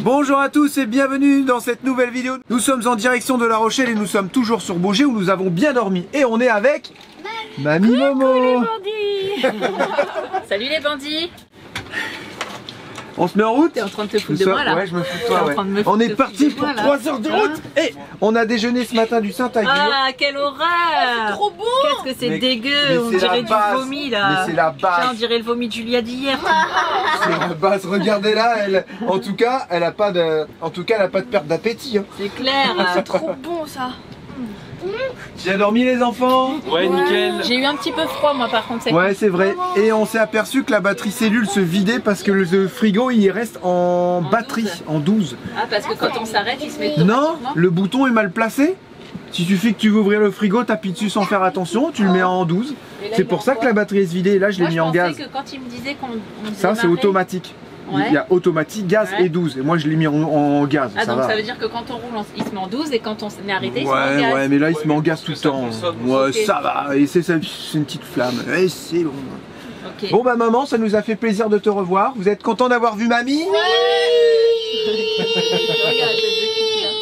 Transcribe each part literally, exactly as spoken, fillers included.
Bonjour à tous et bienvenue dans cette nouvelle vidéo. Nous sommes en direction de La Rochelle et nous sommes toujours sur Beaugé où nous avons bien dormi. Et on est avec Mamie Coucou Momo les bandits. Salut les bandits. On se met en route. T'es en train de te foutre de moi là? Ouais, je me fous de toi, en ouais. train de me On foutre est de parti foutre de pour moi, là. trois heures de route. Hein? Et on a déjeuné ce matin du Saint-Agir. Ah, quelle horreur! C'est trop bon! Qu'est-ce que c'est Mais- dégueu! mais On c'est dirait la du base. vomi là! Mais c'est la base. Tiens, on dirait le vomi de Julia d'hier! C'est la base, regardez là, elle, en tout cas, elle a pas de, en tout cas, elle a pas de perte d'appétit. Hein. C'est clair! C'est trop bon ça! Tu as dormi les enfants? Ouais, nickel. J'ai eu un petit peu froid moi par contre. Ouais, c'est vrai. Et on s'est aperçu que la batterie cellule se vidait parce que le frigo il reste en, En batterie, douze. en douze. Ah, parce que quand on s'arrête, il se met Non, le bouton est mal placé. Si tu fais que tu veux ouvrir le frigo, t'appuies dessus sans faire attention, tu le mets en douze. Et là, C'est il pour met ça en que quoi? la batterie est se vidée. Et là, je l'ai Moi, mis je en pensais gaz. que quand il me disait qu'on on Ça, c'est démarrait- automatique. Ouais. Il y a automatique, gaz Ouais. et douze. Et moi, je l'ai mis en, en gaz. Ah, ça donc va. ça veut dire que quand on roule, on- il se met en douze et quand on est arrêté, il se met en Ouais, gaz. ouais, mais là, il se met en gaz Ouais, tout le parce que ça temps. consomme. Ouais, Ok. ça va. Et c'est c'est une petite flamme. Et c'est bon. Ok. Bon, bah, maman, ça nous a fait plaisir de te revoir. Vous êtes content d'avoir vu mamie? Regarde, cette deux kiki, là.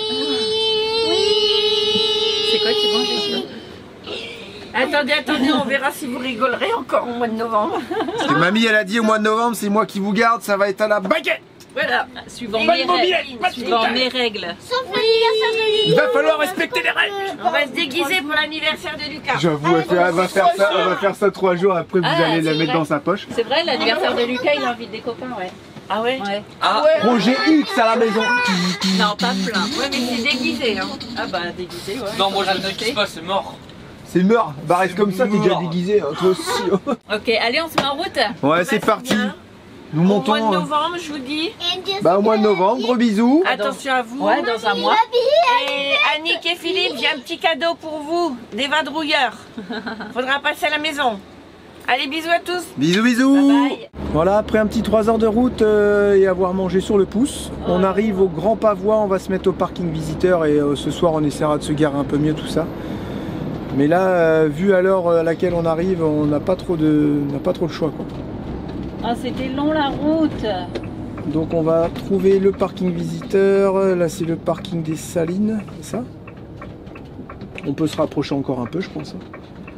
C'est quoi qui mange ici? Attendez, attendez, on verra si vous rigolerez encore au mois de novembre. Parce que mamie, elle a dit au mois de novembre, c'est moi qui vous garde, ça va être à la baguette. Voilà, suivant Et mes les mobilettes, règles. pas de Suivant détail. mes règles. Sauf l'anniversaire de Il va falloir respecter les règles. On va se déguiser pour l'anniversaire de Lucas. J'avoue, elle, fait- elle va faire ça, elle va faire ça trois jours après, vous Ah, allez la c'est mettre vrai. dans sa poche. C'est vrai, l'anniversaire de Lucas, il invite des copains, ouais. Ah ouais? Ouais. Ah, Projet X à la maison. Non, pas plein. Ouais, mais c'est déguisé, hein. Ah bah, déguisé, ouais. non, moi je À ne sais ce qui noter. se passe, c'est mort. C'est mort. Bah reste comme ça, t'es déjà mort. déguisé, hein, toi aussi. Ok, allez, on se met en route. Ouais, c'est parti. bien. Nous Au mois montons. de euh, novembre, je vous dis. Bah au mois de novembre, gros bisous. Attention à vous. Ouais, dans un mois. Et Annick et Philippe, j'ai un petit cadeau pour vous. Des vadrouilleurs. Faudra passer à la maison. Allez, bisous à tous. Bisous, bisous. Bye bye. Voilà, après un petit trois heures de route euh, et avoir mangé sur le pouce, on arrive au Grand Pavois, on va se mettre au parking visiteur et euh, ce soir on essaiera de se garer un peu mieux tout ça. Mais là, euh, vu à l'heure à laquelle on arrive, on n'a pas trop de, on n'a pas trop le choix quoi. Ah, c'était long la route. Donc on va trouver le parking visiteur, là c'est le parking des Salines, c'est ça? On peut se rapprocher encore un peu je pense. hein.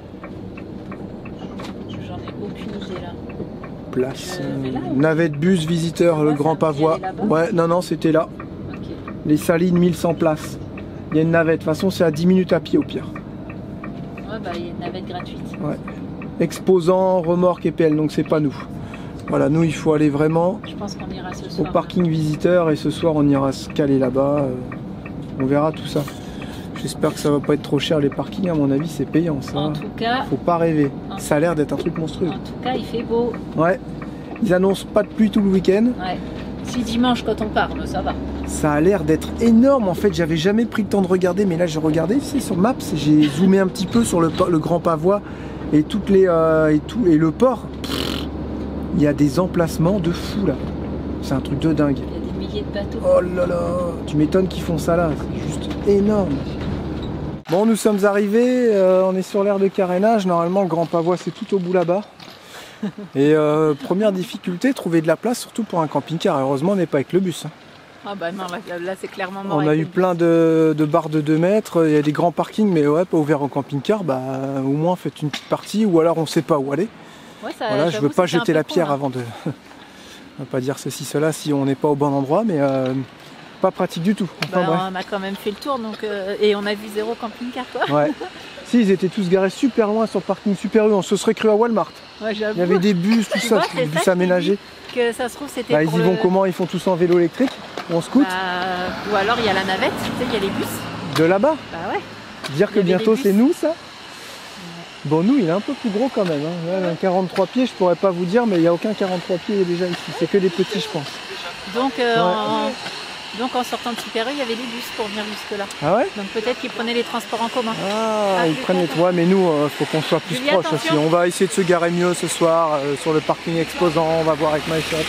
J'en ai aucune idée là. Place, Euh, mais euh, là, on- navette bus visiteur, le Ouais, Grand ça, Pavois. il y allait là-bas. Ouais, non, non, c'était là. Ok. Les Salines mille cent places. Il y a une navette, de toute façon c'est à dix minutes à pied au pire. Ouais, bah, il y a une navette gratuite. Ouais. Exposant, remorque et P L, donc c'est pas nous. Voilà, nous il faut aller vraiment Je pense qu'on ira ce au soir. parking visiteur et ce soir on ira se caler là-bas. euh, On verra tout ça. J'espère que ça va pas être trop cher les parkings, à mon avis c'est payant ça. En tout cas, Faut pas rêver. En- Ça a l'air d'être un truc monstrueux. en tout cas, il fait beau. Ouais. Ils annoncent pas de pluie tout le week-end. Ouais. Si dimanche quand on part, mais ça va. Ça a l'air d'être énorme en fait, j'avais jamais pris le temps de regarder, mais là j'ai regardé, c'est sur Maps, j'ai zoomé un petit peu sur le, le Grand Pavois et toutes les euh, et tout et le port. Pff, il y a des emplacements de fou là. C'est un truc de dingue. Il y a des milliers de bateaux. Oh là là, tu m'étonnes qu'ils font ça là, c'est juste énorme. Bon, nous sommes arrivés, euh, on est sur l'aire de carénage, normalement le Grand Pavois c'est tout au bout là-bas. Et euh, première difficulté, trouver de la place, surtout pour un camping-car. Heureusement on n'est pas avec le bus. hein. Ah bah non, là, là, c'est clairement mort. On a avec eu le plein de, de barres de deux mètres, il y a des grands parkings, mais ouais, pas ouverts au camping-car, bah au moins faites une petite partie, ou alors on sait pas où aller. bus. Ouais, ça, Voilà, je j'avoue, veux pas c'était un jeter peu la con, pierre là. avant de... on va pas dire ceci, cela si on n'est pas au bon endroit, mais euh, pas pratique du tout. Enfin Bah, bref. on a quand même fait le tour, donc euh, et on a vu zéro camping-car quoi. Ouais. Si, ils étaient tous garés super loin sur le parking super U, on se serait cru à Walmart. Ouais, j'avoue. Il y avait des bus, tout Tu ça, vois, des c'est bus ça aménagés. Que ça se trouve c'était Bah, ils pour y le... vont comment? Ils font tous en vélo électrique, ou en scoot, Bah, ou alors il y a la navette, tu sais, il y a les bus. de là-bas. Bah ouais. Dire Il que y avait bientôt des bus. c'est nous ça. Bon, nous il est un peu plus gros quand même. Hein. Là, un quarante-trois pieds, je pourrais pas vous dire, mais il n'y a aucun quarante-trois pieds déjà ici. C'est que des petits, je pense. Donc, euh, Ouais. en... donc en sortant de Super U, il y avait des bus pour venir jusque là. Ah ouais? Donc peut-être qu'ils prenaient les transports en commun. Ah, Ah, ils je prennent les comprends. toits, mais nous, il faut qu'on soit plus Julie, proche attention. aussi. On va essayer de se garer mieux ce soir euh, sur le parking exposant. On va voir avec ma chef.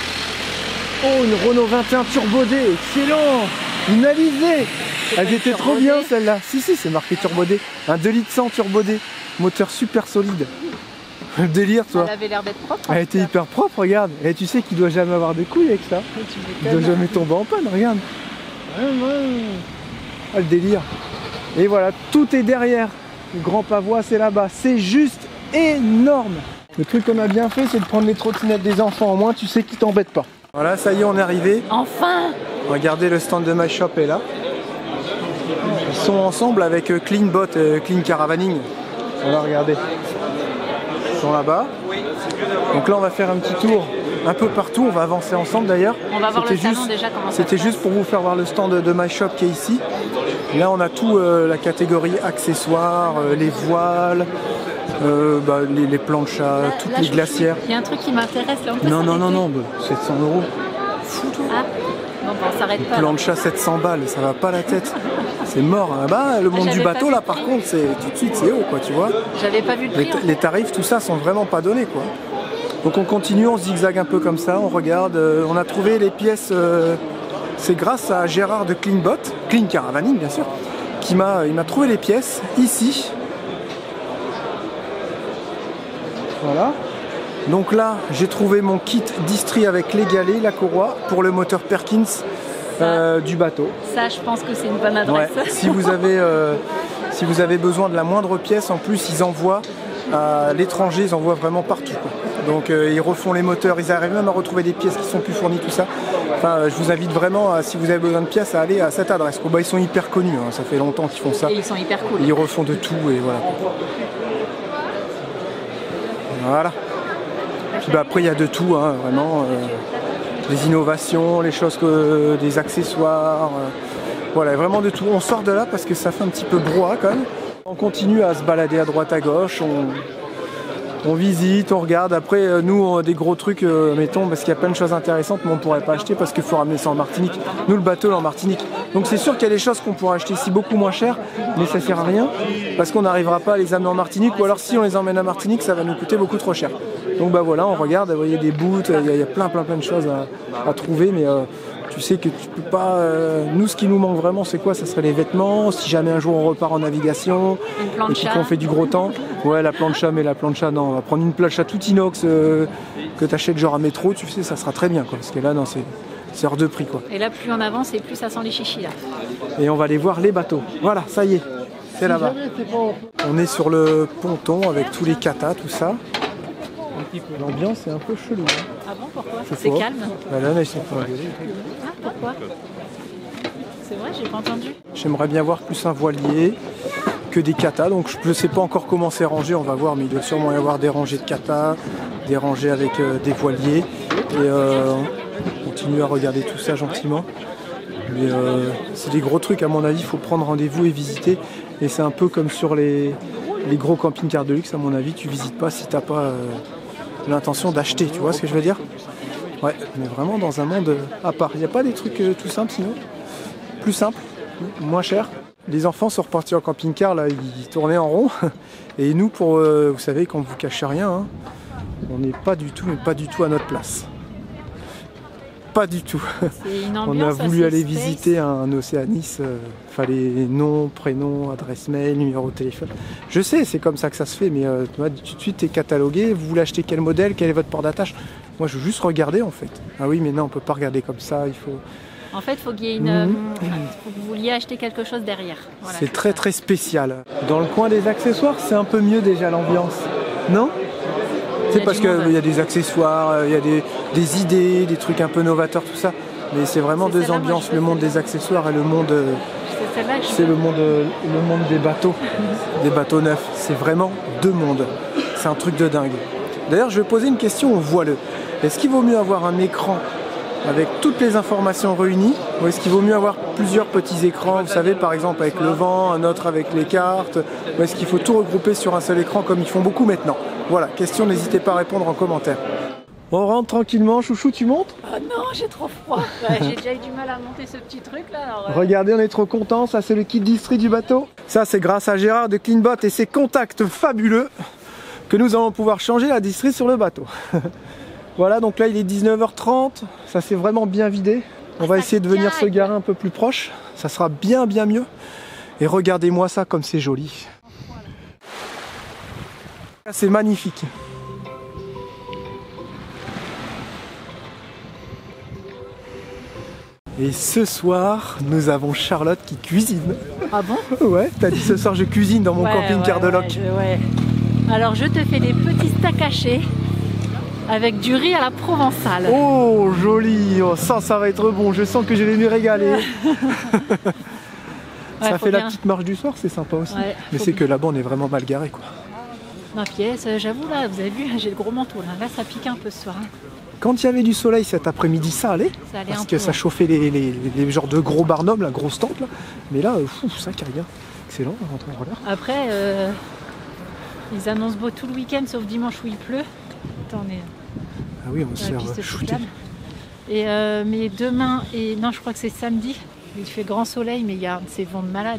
Oh, une Renault vingt et un Turbo D, excellent! Une Alizé! C'est pas Elles une étaient Turbo trop D. bien celles-là. Si, si, c'est marqué Turbo D. Un deux litres cent Turbo D. Moteur super solide. Le délire, toi. Elle avait l'air d'être propre. Elle était hyper propre, regarde. Et tu sais qu'il doit jamais avoir de couilles avec ça. Il doit jamais tomber en panne, regarde. Ah, le délire. Et voilà, tout est derrière. Le grand pavois, c'est là-bas. C'est juste énorme. Le truc qu'on a bien fait, c'est de prendre les trottinettes des enfants. Au moins, tu sais qu'ils t'embêtent pas. Voilà, ça y est, on est arrivé. Enfin! Regardez, le stand de My Shop est là. Ils sont ensemble avec Cleanbot, euh, Clean Caravaning. Voilà, regardez. Ils sont là-bas. Donc là, on va faire un petit tour un peu partout. On va avancer ensemble d'ailleurs. On va voir le salon juste, déjà comment ça C'était se juste pour vous faire voir le stand de, de My Shop qui est ici. Là, on a tout euh, la catégorie accessoires, euh, les voiles, euh, bah, les, les planchas, là, toutes là, les glacières. Il y a un truc qui m'intéresse là. On peut non, non, non, non, bah, sept cents euros. Ah, bon, bah, on s'arrête pas. Plancha sept cents balles, ça va pas la tête. C'est mort. Hein. Bah, le monde du bateau, là, par contre, c'est tout de suite, c'est haut, quoi, tu vois. J'avais pas vu le prix. Les, les tarifs, tout ça, sont vraiment pas donnés, quoi. Donc on continue, on zigzague un peu comme ça, on regarde. Euh, on a trouvé les pièces. Euh, c'est grâce à Gérard de Cleanbot, Clean Caravaning, bien sûr, qui m'a, il m'a trouvé les pièces ici. Voilà. Donc là, j'ai trouvé mon kit distri avec les galets, la courroie pour le moteur Perkins euh, du bateau. Ça, je pense que c'est une bonne adresse. Ouais. Si vous avez, euh, si vous avez besoin de la moindre pièce, en plus, ils envoient à l'étranger, ils envoient vraiment partout, quoi. Donc euh, ils refont les moteurs, ils arrivent même à retrouver des pièces qui sont plus fournies, tout ça. Enfin, euh, je vous invite vraiment, à, si vous avez besoin de pièces, à aller à cette adresse. Oh, bah, ils sont hyper connus, hein. Ça fait longtemps qu'ils font ça. Et ils sont hyper cool. Ils refont de tout et voilà. Voilà. Puis, bah, après il y a de tout, hein, vraiment. Euh, des innovations, les choses que des accessoires. Euh, voilà, vraiment de tout. On sort de là parce que ça fait un petit peu brouhaha quand même. On continue à se balader à droite à gauche. On... On visite, on regarde. Après, nous, on a des gros trucs, euh, mettons, parce qu'il y a plein de choses intéressantes, mais on ne pourrait pas acheter parce qu'il faut ramener ça en Martinique. Nous, le bateau, là, en Martinique. Donc, c'est sûr qu'il y a des choses qu'on pourrait acheter ici beaucoup moins cher, mais ça ne sert à rien parce qu'on n'arrivera pas à les amener en Martinique. Ou alors, si on les emmène à Martinique, ça va nous coûter beaucoup trop cher. Donc, bah voilà, on regarde. Vous voyez des boots, il y, y a plein, plein, plein de choses à, à trouver, mais euh, tu sais que tu peux pas. Euh, nous, ce qui nous manque vraiment, c'est quoi? Ça serait les vêtements. Si jamais un jour on repart en navigation et puis qu'on fait du gros temps, ouais, la plancha, mais la plancha, non, on va prendre une plancha tout inox euh, que tu achètes genre à métro, tu sais, ça sera très bien, quoi. Parce que là, non, c'est c'est hors de prix, quoi. Et là, plus on avance et plus ça sent les chichis, là. Et on va aller voir les bateaux. Voilà, ça y est, c'est là-bas. On est sur le ponton avec tous les katas, tout ça. L'ambiance est un peu chelou. Hein. Ah bon, pourquoi? C'est calme. Bah là, là, ils sont pas engueulés. Ah, pourquoi? C'est vrai, j'ai pas entendu. J'aimerais bien voir plus un voilier que des katas, donc je ne sais pas encore comment c'est rangé, on va voir, mais il doit sûrement y avoir des rangées de katas, des rangées avec euh, des voiliers, et euh, on continue à regarder tout ça gentiment. Mais euh, c'est des gros trucs, à mon avis, il faut prendre rendez-vous et visiter, et c'est un peu comme sur les, les gros camping-cars de luxe, à mon avis, tu visites pas si tu n'as pas euh, l'intention d'acheter, tu vois ce que je veux dire? Ouais, mais vraiment dans un monde à part. Il n'y a pas des trucs euh, tout simples sinon? Plus simples, moins cher. Les enfants sont repartis en camping-car, là, ils tournaient en rond. Et nous, pour, euh, vous savez, quand vous cachez rien, hein, on n'est pas du tout, mais pas du tout à notre place. Pas du tout. Une on a voulu aller space. visiter un Océanis. Euh, fallait nom, prénom, adresse mail, numéro de téléphone. Je sais, c'est comme ça que ça se fait, mais euh, tout de suite, tu es catalogué. Vous voulez acheter quel modèle, quel est votre port d'attache? Moi, je veux juste regarder, en fait. Ah oui, mais non, on peut pas regarder comme ça. Il faut... En fait, il faut qu'il y ait une. Mmh. Faut que vous vouliez acheter quelque chose derrière. Voilà, c'est très ça. Très spécial. Dans le coin des accessoires, c'est un peu mieux déjà l'ambiance. Non? C'est parce qu'il y a des accessoires, il y a des, des idées, des trucs un peu novateurs, tout ça. Mais c'est vraiment deux ambiances, le monde des accessoires et le monde. C'est le monde, le monde des bateaux, des bateaux neufs. C'est vraiment deux mondes. C'est un truc de dingue. D'ailleurs, je vais poser une question aux voileux. Est-ce qu'il vaut mieux avoir un écran avec toutes les informations réunies, ou est-ce qu'il vaut mieux avoir plusieurs petits écrans, vous savez, par exemple avec le vent, un autre avec les cartes, ou est-ce qu'il faut tout regrouper sur un seul écran comme ils font beaucoup maintenant? Voilà, question, n'hésitez pas à répondre en commentaire. On rentre tranquillement, chouchou, tu montes? Oh non, j'ai trop froid. Ouais, j'ai déjà eu du mal à monter ce petit truc là. Alors, euh... Regardez, on est trop contents, ça c'est le kit distri du bateau. Ça c'est grâce à Gérard de Cleanbot et ses contacts fabuleux que nous allons pouvoir changer la distri sur le bateau. Voilà, donc là il est dix-neuf heures trente, ça s'est vraiment bien vidé. On va essayer de venir se garer un peu plus proche, ça sera bien bien mieux. Et regardez-moi ça comme c'est joli. C'est magnifique. Et ce soir, nous avons Charlotte qui cuisine. Ah bon? Ouais, t'as dit ce soir je cuisine dans mon Ouais, camping ouais, Cardeloc. Ouais, je- ouais. Alors je te fais des petits steaks hachés avec du riz à la provençale. Oh, joli. Oh, ça, ça va être bon. Je sens que je vais me régaler. Ouais, ça faut fait la bien. petite marche du soir, c'est sympa aussi. Ouais, Mais faut c'est bien. que là-bas, on est vraiment mal garé, quoi. Non, pièce, j'avoue là, vous avez vu, j'ai le gros manteau là. Là, ça pique un peu ce soir. Hein. Quand il y avait du soleil cet après-midi, ça allait. Ça allait Parce un que peu, ça ouais. chauffait les, les, les, les genres de gros barnums, la grosse tente là. Mais là, euh, fou, ça carré bien. Excellent, on rentre en roller. Après, euh, ils annoncent beau tout le week-end sauf dimanche où il pleut. Attends, on est Ah oui, on sur s'est la piste euh, shooté. cyclable. Et euh, mais demain et non, je crois que c'est samedi. Il fait grand soleil, mais il y a ces vents de malade.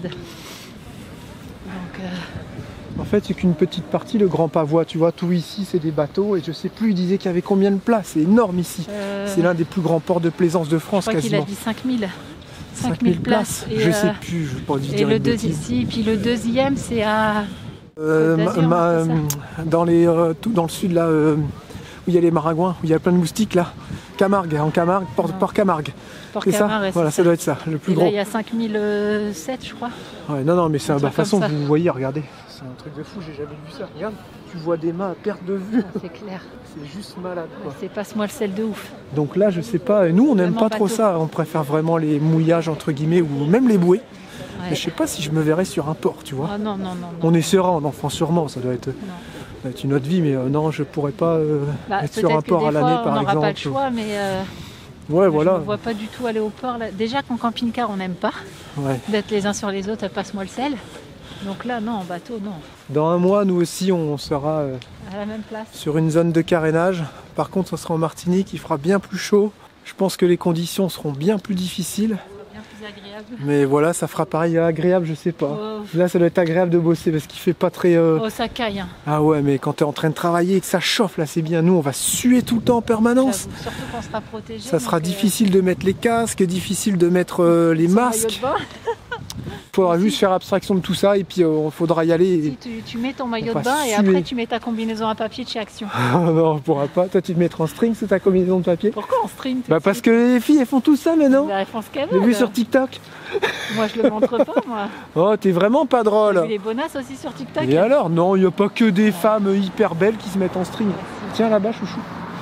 Donc, euh, En fait, c'est qu'une petite partie, le Grand Pavois, tu vois, tout ici, c'est des bateaux. Et je sais plus, il disait qu'il y avait combien de places. C'est énorme ici. euh, C'est l'un des plus grands ports de plaisance de je France, crois qu'il a quasiment. dit cinq mille. cinq mille places. Et, je euh, sais plus, je vais pas lui Et dire le une deuxième, bêtise. si, puis le deuxième, c'est à. Euh, Côte ma- d'Azur, ma- non, euh, dans, les, euh, tout, dans le sud, là, euh, où il y a les maringouins, où il y a plein de moustiques, là. Camargue, en Camargue, Port, Non. Port Camargue. C'est ça. Port-Camargue, ouais, Voilà, c'est ça doit être ça, le plus Et là, gros. il y a cinq mille sept, je crois. Ouais, non, non, mais c'est Un un bah, truc comme façon, ça. vous voyez, regardez. C'est un truc de fou, j'ai jamais vu ça. Regarde, tu vois des mains à perte de vue. Ah, c'est clair. C'est juste malade, quoi. C'est passe-moi le sel de ouf. Donc là, je sais pas, nous, on n'aime Vraiment pas trop bateau. ça. On préfère vraiment les mouillages, entre guillemets, ou même les bouées. Ouais. Mais je sais pas si je me verrais sur un port, tu vois. Ah non, non, non. non. On est serein en enfant, sûrement, ça doit être, Non. ça doit être une autre vie, mais euh, non, je pourrais pas euh, Bah, être sur un peut-être que port des à l'année, fois, par on n'aura exemple. pas le choix, mais euh, Ouais, je voilà. ne vois pas du tout aller au port. Là. Déjà qu'en camping-car, on n'aime pas Ouais. d'être les uns sur les autres, passe-moi le sel. Donc là, non, en bateau, non. Dans un mois, nous aussi, on sera euh, À la même place. sur une zone de carénage. Par contre, ça sera en Martinique, il fera bien plus chaud. Je pense que les conditions seront bien plus difficiles. Bien plus agréable. Mais voilà, ça fera pareil agréable, je sais pas. Oh, Là, ça doit être agréable de bosser parce qu'il fait pas très... euh, oh, ça caille. Hein. Ah ouais, mais quand t'es en train de travailler et que ça chauffe, là, c'est bien. Nous, on va suer tout le temps en permanence. J'avoue. Surtout qu'on sera protégé. Ça sera donc, euh, difficile de mettre les casques, difficile de mettre euh, les son masques. maillot de bain. Faudra juste faire abstraction de tout ça et puis il faudra y aller. Si tu, tu mets ton maillot va de bain et suer. après tu mets ta combinaison à papier de chez Action. Ah non, on pourra pas. Toi, tu te mettras en string, c'est ta combinaison de papier. Pourquoi on stream tout Bah de parce suite que les filles, elles font tout ça maintenant. La réponse qu'elles J'ai vu veulent. sur TikTok. Moi je le montre pas, moi. Oh, t'es vraiment pas J'ai drôle. vu les bonasses aussi sur TikTok. Et alors, non, il n'y a pas que des femmes hyper belles qui se mettent en string. Tiens là-bas, chouchou.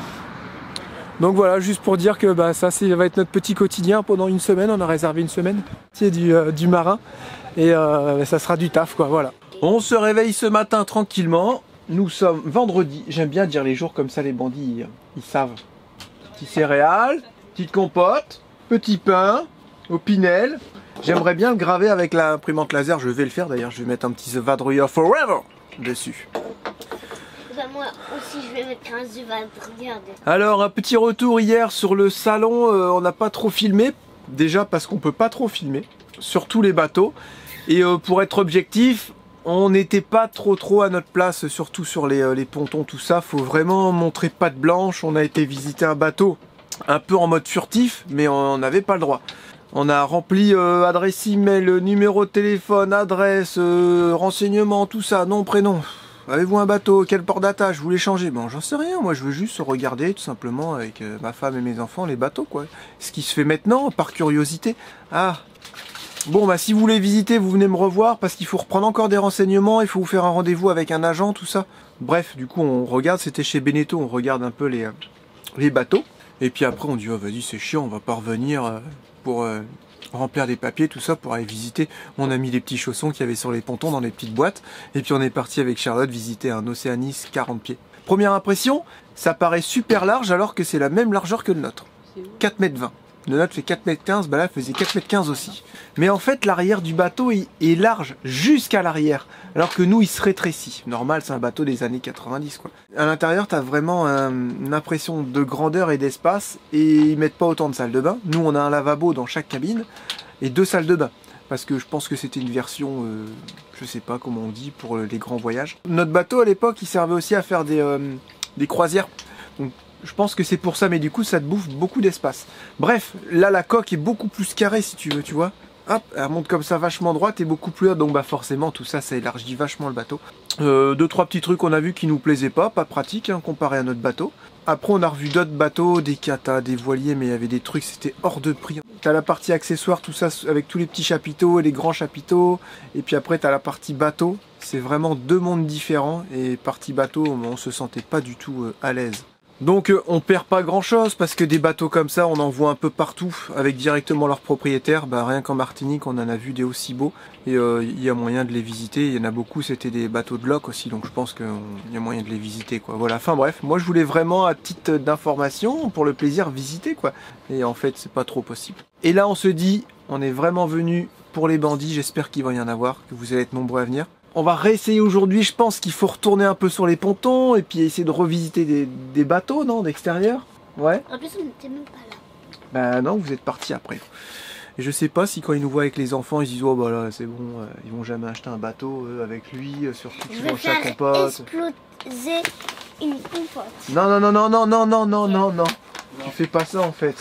Donc voilà, juste pour dire que bah, ça, ça va être notre petit quotidien pendant une semaine. On a réservé une semaine. C'est du, euh, du marin. Et euh, ça sera du taf, quoi, voilà. On se réveille ce matin tranquillement. Nous sommes vendredi. J'aime bien dire les jours comme ça, les bandits, ils, ils savent. Petit céréales, petite compote, petit pain, au Pinel. J'aimerais bien le graver avec l'imprimante laser. Je vais le faire d'ailleurs. Je vais mettre un petit The Vadrouilleur Forever dessus. Bah, moi aussi je vais mettre un Zuval, regarde. Alors, un petit retour hier sur le salon. Euh, on n'a pas trop filmé. Déjà parce qu'on peut pas trop filmer. Sur tous les bateaux. Et euh, pour être objectif, on n'était pas trop trop à notre place, surtout sur les, euh, les pontons, tout ça. Faut vraiment montrer patte blanche. On a été visiter un bateau un peu en mode furtif, mais on n'avait pas le droit. On a rempli euh, adresse email, numéro de téléphone, adresse, euh, renseignements, tout ça, nom, prénom. Avez-vous un bateau? Quel port d'attache? Vous voulez changer? Bon, j'en sais rien. Moi, je veux juste regarder tout simplement avec euh, ma femme et mes enfants les bateaux, quoi. Ce qui se fait maintenant, par curiosité. Ah. Bon, bah si vous voulez visiter, vous venez me revoir parce qu'il faut reprendre encore des renseignements, il faut vous faire un rendez-vous avec un agent, tout ça. Bref, du coup, on regarde, c'était chez Beneteau, on regarde un peu les, euh, les bateaux. Et puis après, on dit, oh, vas-y, c'est chiant, on va pas revenir euh, pour euh, remplir des papiers, tout ça, pour aller visiter. On a mis les petits chaussons qu'il y avait sur les pontons dans les petites boîtes. Et puis on est parti avec Charlotte visiter un Océanis quarante pieds. Première impression, ça paraît super large alors que c'est la même largeur que le nôtre. quatre mètres vingt. Le nôtre fait quatre mètres quinze, bah là faisait quatre mètres quinze aussi. Mais en fait l'arrière du bateau il est large jusqu'à l'arrière, alors que nous il se rétrécit. Normal, c'est un bateau des années quatre-vingt-dix quoi. À l'intérieur t'as vraiment un, une impression de grandeur et d'espace, et ils mettent pas autant de salles de bain. Nous on a un lavabo dans chaque cabine et deux salles de bain. Parce que je pense que c'était une version, euh, je sais pas comment on dit, pour les grands voyages. Notre bateau à l'époque il servait aussi à faire des, euh, des croisières. Donc, je pense que c'est pour ça, mais du coup ça te bouffe beaucoup d'espace. Bref, là la coque est beaucoup plus carrée si tu veux, tu vois. Hop, elle monte comme ça vachement droite et beaucoup plus haute, donc bah forcément tout ça, ça élargit vachement le bateau. Euh, deux trois petits trucs qu'on a vu qui nous plaisaient pas, pas pratique hein, comparé à notre bateau. Après on a revu d'autres bateaux, des katas, des voiliers, mais il y avait des trucs, c'était hors de prix. T'as la partie accessoires, tout ça avec tous les petits chapiteaux et les grands chapiteaux. Et puis après t'as la partie bateau. C'est vraiment deux mondes différents. Et partie bateau, on se sentait pas du tout à l'aise. Donc on perd pas grand chose parce que des bateaux comme ça on en voit un peu partout avec directement leurs propriétaires. Bah, rien qu'en Martinique on en a vu des aussi beaux et il euh, y a moyen de les visiter. Il y en a beaucoup, c'était des bateaux de loc aussi, donc je pense qu'il y a moyen de les visiter quoi. Voilà, enfin bref, moi je voulais vraiment à titre d'information pour le plaisir visiter quoi. Et en fait c'est pas trop possible. Et là on se dit on est vraiment venu pour les bandits, j'espère qu'il va y en avoir, que vous allez être nombreux à venir. On va réessayer aujourd'hui, je pense qu'il faut retourner un peu sur les pontons et puis essayer de revisiter des, des bateaux, non, d'extérieur. Ouais. En plus, on n'était même pas là. Bah non, vous êtes partis après. Et je sais pas si quand ils nous voient avec les enfants, ils disent oh bah là c'est bon, euh, ils vont jamais acheter un bateau euh, avec lui, euh, surtout qu'ils vont acheter la compote. Exploser une compote. Non non non non non non non non non non. Tu fais pas ça en fait.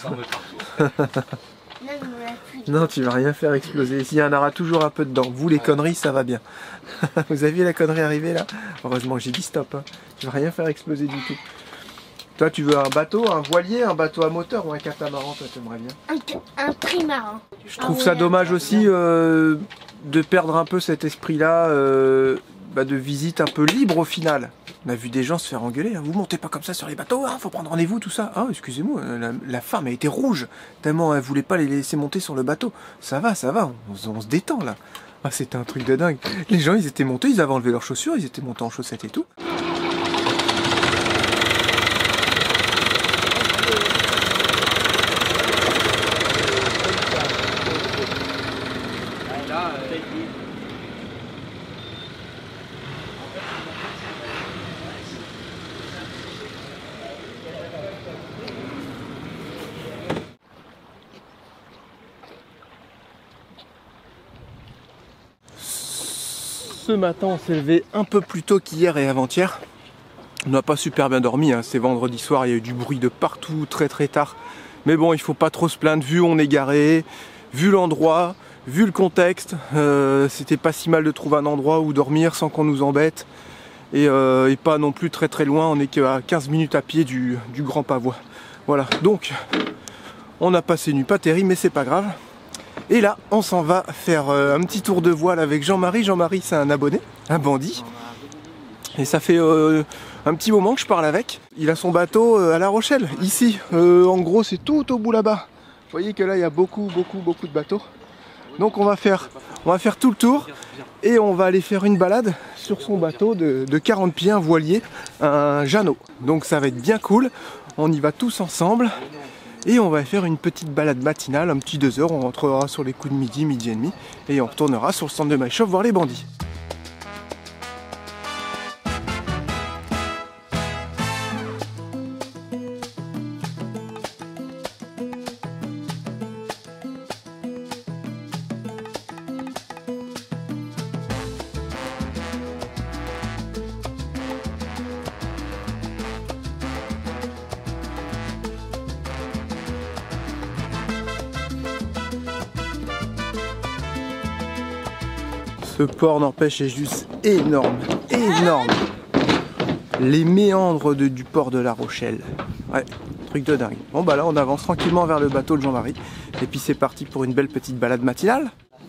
Non, tu vas rien faire exploser. S'il y en aura toujours un peu dedans. Vous, les conneries, ça va bien. Vous avez vu la connerie arriver là? Heureusement que j'ai dit stop. Hein. Tu vas rien faire exploser du tout. Toi, tu veux un bateau, un voilier, un bateau à moteur ou un catamaran? Toi, t'aimerais bien? Un, un trimaran. Je trouve ah, ça ouais, dommage aussi euh, de perdre un peu cet esprit-là euh, bah, de visite un peu libre au final. On a vu des gens se faire engueuler, hein. Vous montez pas comme ça sur les bateaux, hein, faut prendre rendez-vous, tout ça. Ah, excusez-moi, la, la femme a été rouge, tellement elle voulait pas les laisser monter sur le bateau. Ça va, ça va, on, on se détend là. Ah, c'était un truc de dingue. Les gens, ils étaient montés, ils avaient enlevé leurs chaussures, ils étaient montés en chaussettes et tout. Ce matin on s'est levé un peu plus tôt qu'hier et avant-hier. On n'a pas super bien dormi, hein. C'est vendredi soir, il y a eu du bruit de partout très très tard. Mais bon, il faut pas trop se plaindre, vu où on est garé, vu l'endroit, vu le contexte. Euh, C'était pas si mal de trouver un endroit où dormir sans qu'on nous embête. Et, euh, et pas non plus très très loin, on est qu'à quinze minutes à pied du, du Grand Pavois. Voilà, donc on a passé une nuit pas terrible, mais c'est pas grave. Et là, on s'en va faire euh, un petit tour de voile avec Jean-Marie. Jean-Marie, c'est un abonné, un bandit. Et ça fait euh, un petit moment que je parle avec. Il a son bateau euh, à La Rochelle, ici. Euh, en gros, c'est tout au bout là-bas. Vous voyez que là, il y a beaucoup, beaucoup, beaucoup de bateaux. Donc on va faire, on va faire tout le tour. Et on va aller faire une balade sur son bateau de, de quarante pieds, un voilier, un Jeannot. Donc ça va être bien cool. On y va tous ensemble. Et on va faire une petite balade matinale, un petit deux heures, on rentrera sur les coups de midi, midi et demi, et on retournera sur le centre de Maillechauve voir les bandits. Ce port n'empêche est juste énorme, énorme. Les méandres de, du port de La Rochelle. Ouais, truc de dingue. Bon bah là on avance tranquillement vers le bateau de Jean-Marie. Et puis c'est parti pour une belle petite balade matinale.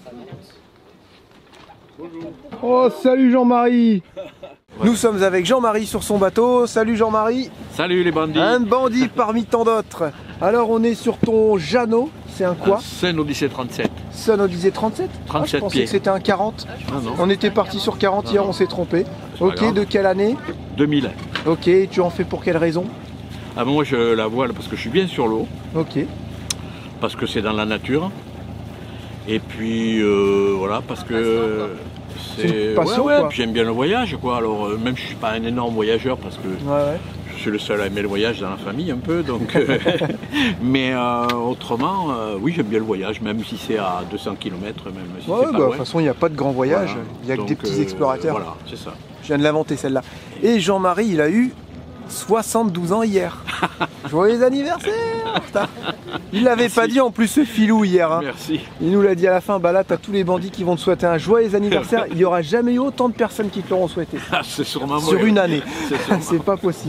Oh salut Jean-Marie. Nous sommes avec Jean-Marie sur son bateau. Salut Jean-Marie. Salut les bandits. Un bandit parmi tant d'autres. Alors on est sur ton Jeannot. C'est un quoi? Sun Odyssey trente-sept. Sun Odyssey trente-sept. trente-sept ah, je pensais pieds. que c'était un quarante. Non, non. On était parti sur quarante non, hier, non. On s'est trompé. Ok, grave. De quelle année? deux mille. Ok, tu en fais pour quelle raison? Ah, moi je la voile parce que je suis bien sur l'eau. Ok. Parce que c'est dans la nature. Et puis euh, voilà, parce que c'est passion, ouais, ouais, quoi. Puis j'aime bien le voyage quoi. Alors euh, même je suis pas un énorme voyageur parce que ouais, ouais. je suis le seul à aimer le voyage dans la famille un peu. Donc, euh, mais euh, autrement, euh, oui j'aime bien le voyage, même si c'est à deux cents kilomètres, même si ouais, c'est bah, pas de toute façon il n'y a pas de grand voyage, voilà. Il n'y a donc, que des petits euh, explorateurs. Voilà, c'est ça. Je viens de l'inventer celle-là. Et Jean-Marie il a eu soixante-douze ans hier. Joyeux anniversaire. Il l'avait pas dit en plus ce filou hier. Hein. Merci. Il nous l'a dit à la fin, bah là t'as tous les bandits qui vont te souhaiter un joyeux anniversaire. Il n'y aura jamais eu autant de personnes qui te l'auront souhaité. Ah, c'est sûrement sur moi, une année. C'est C'est pas possible.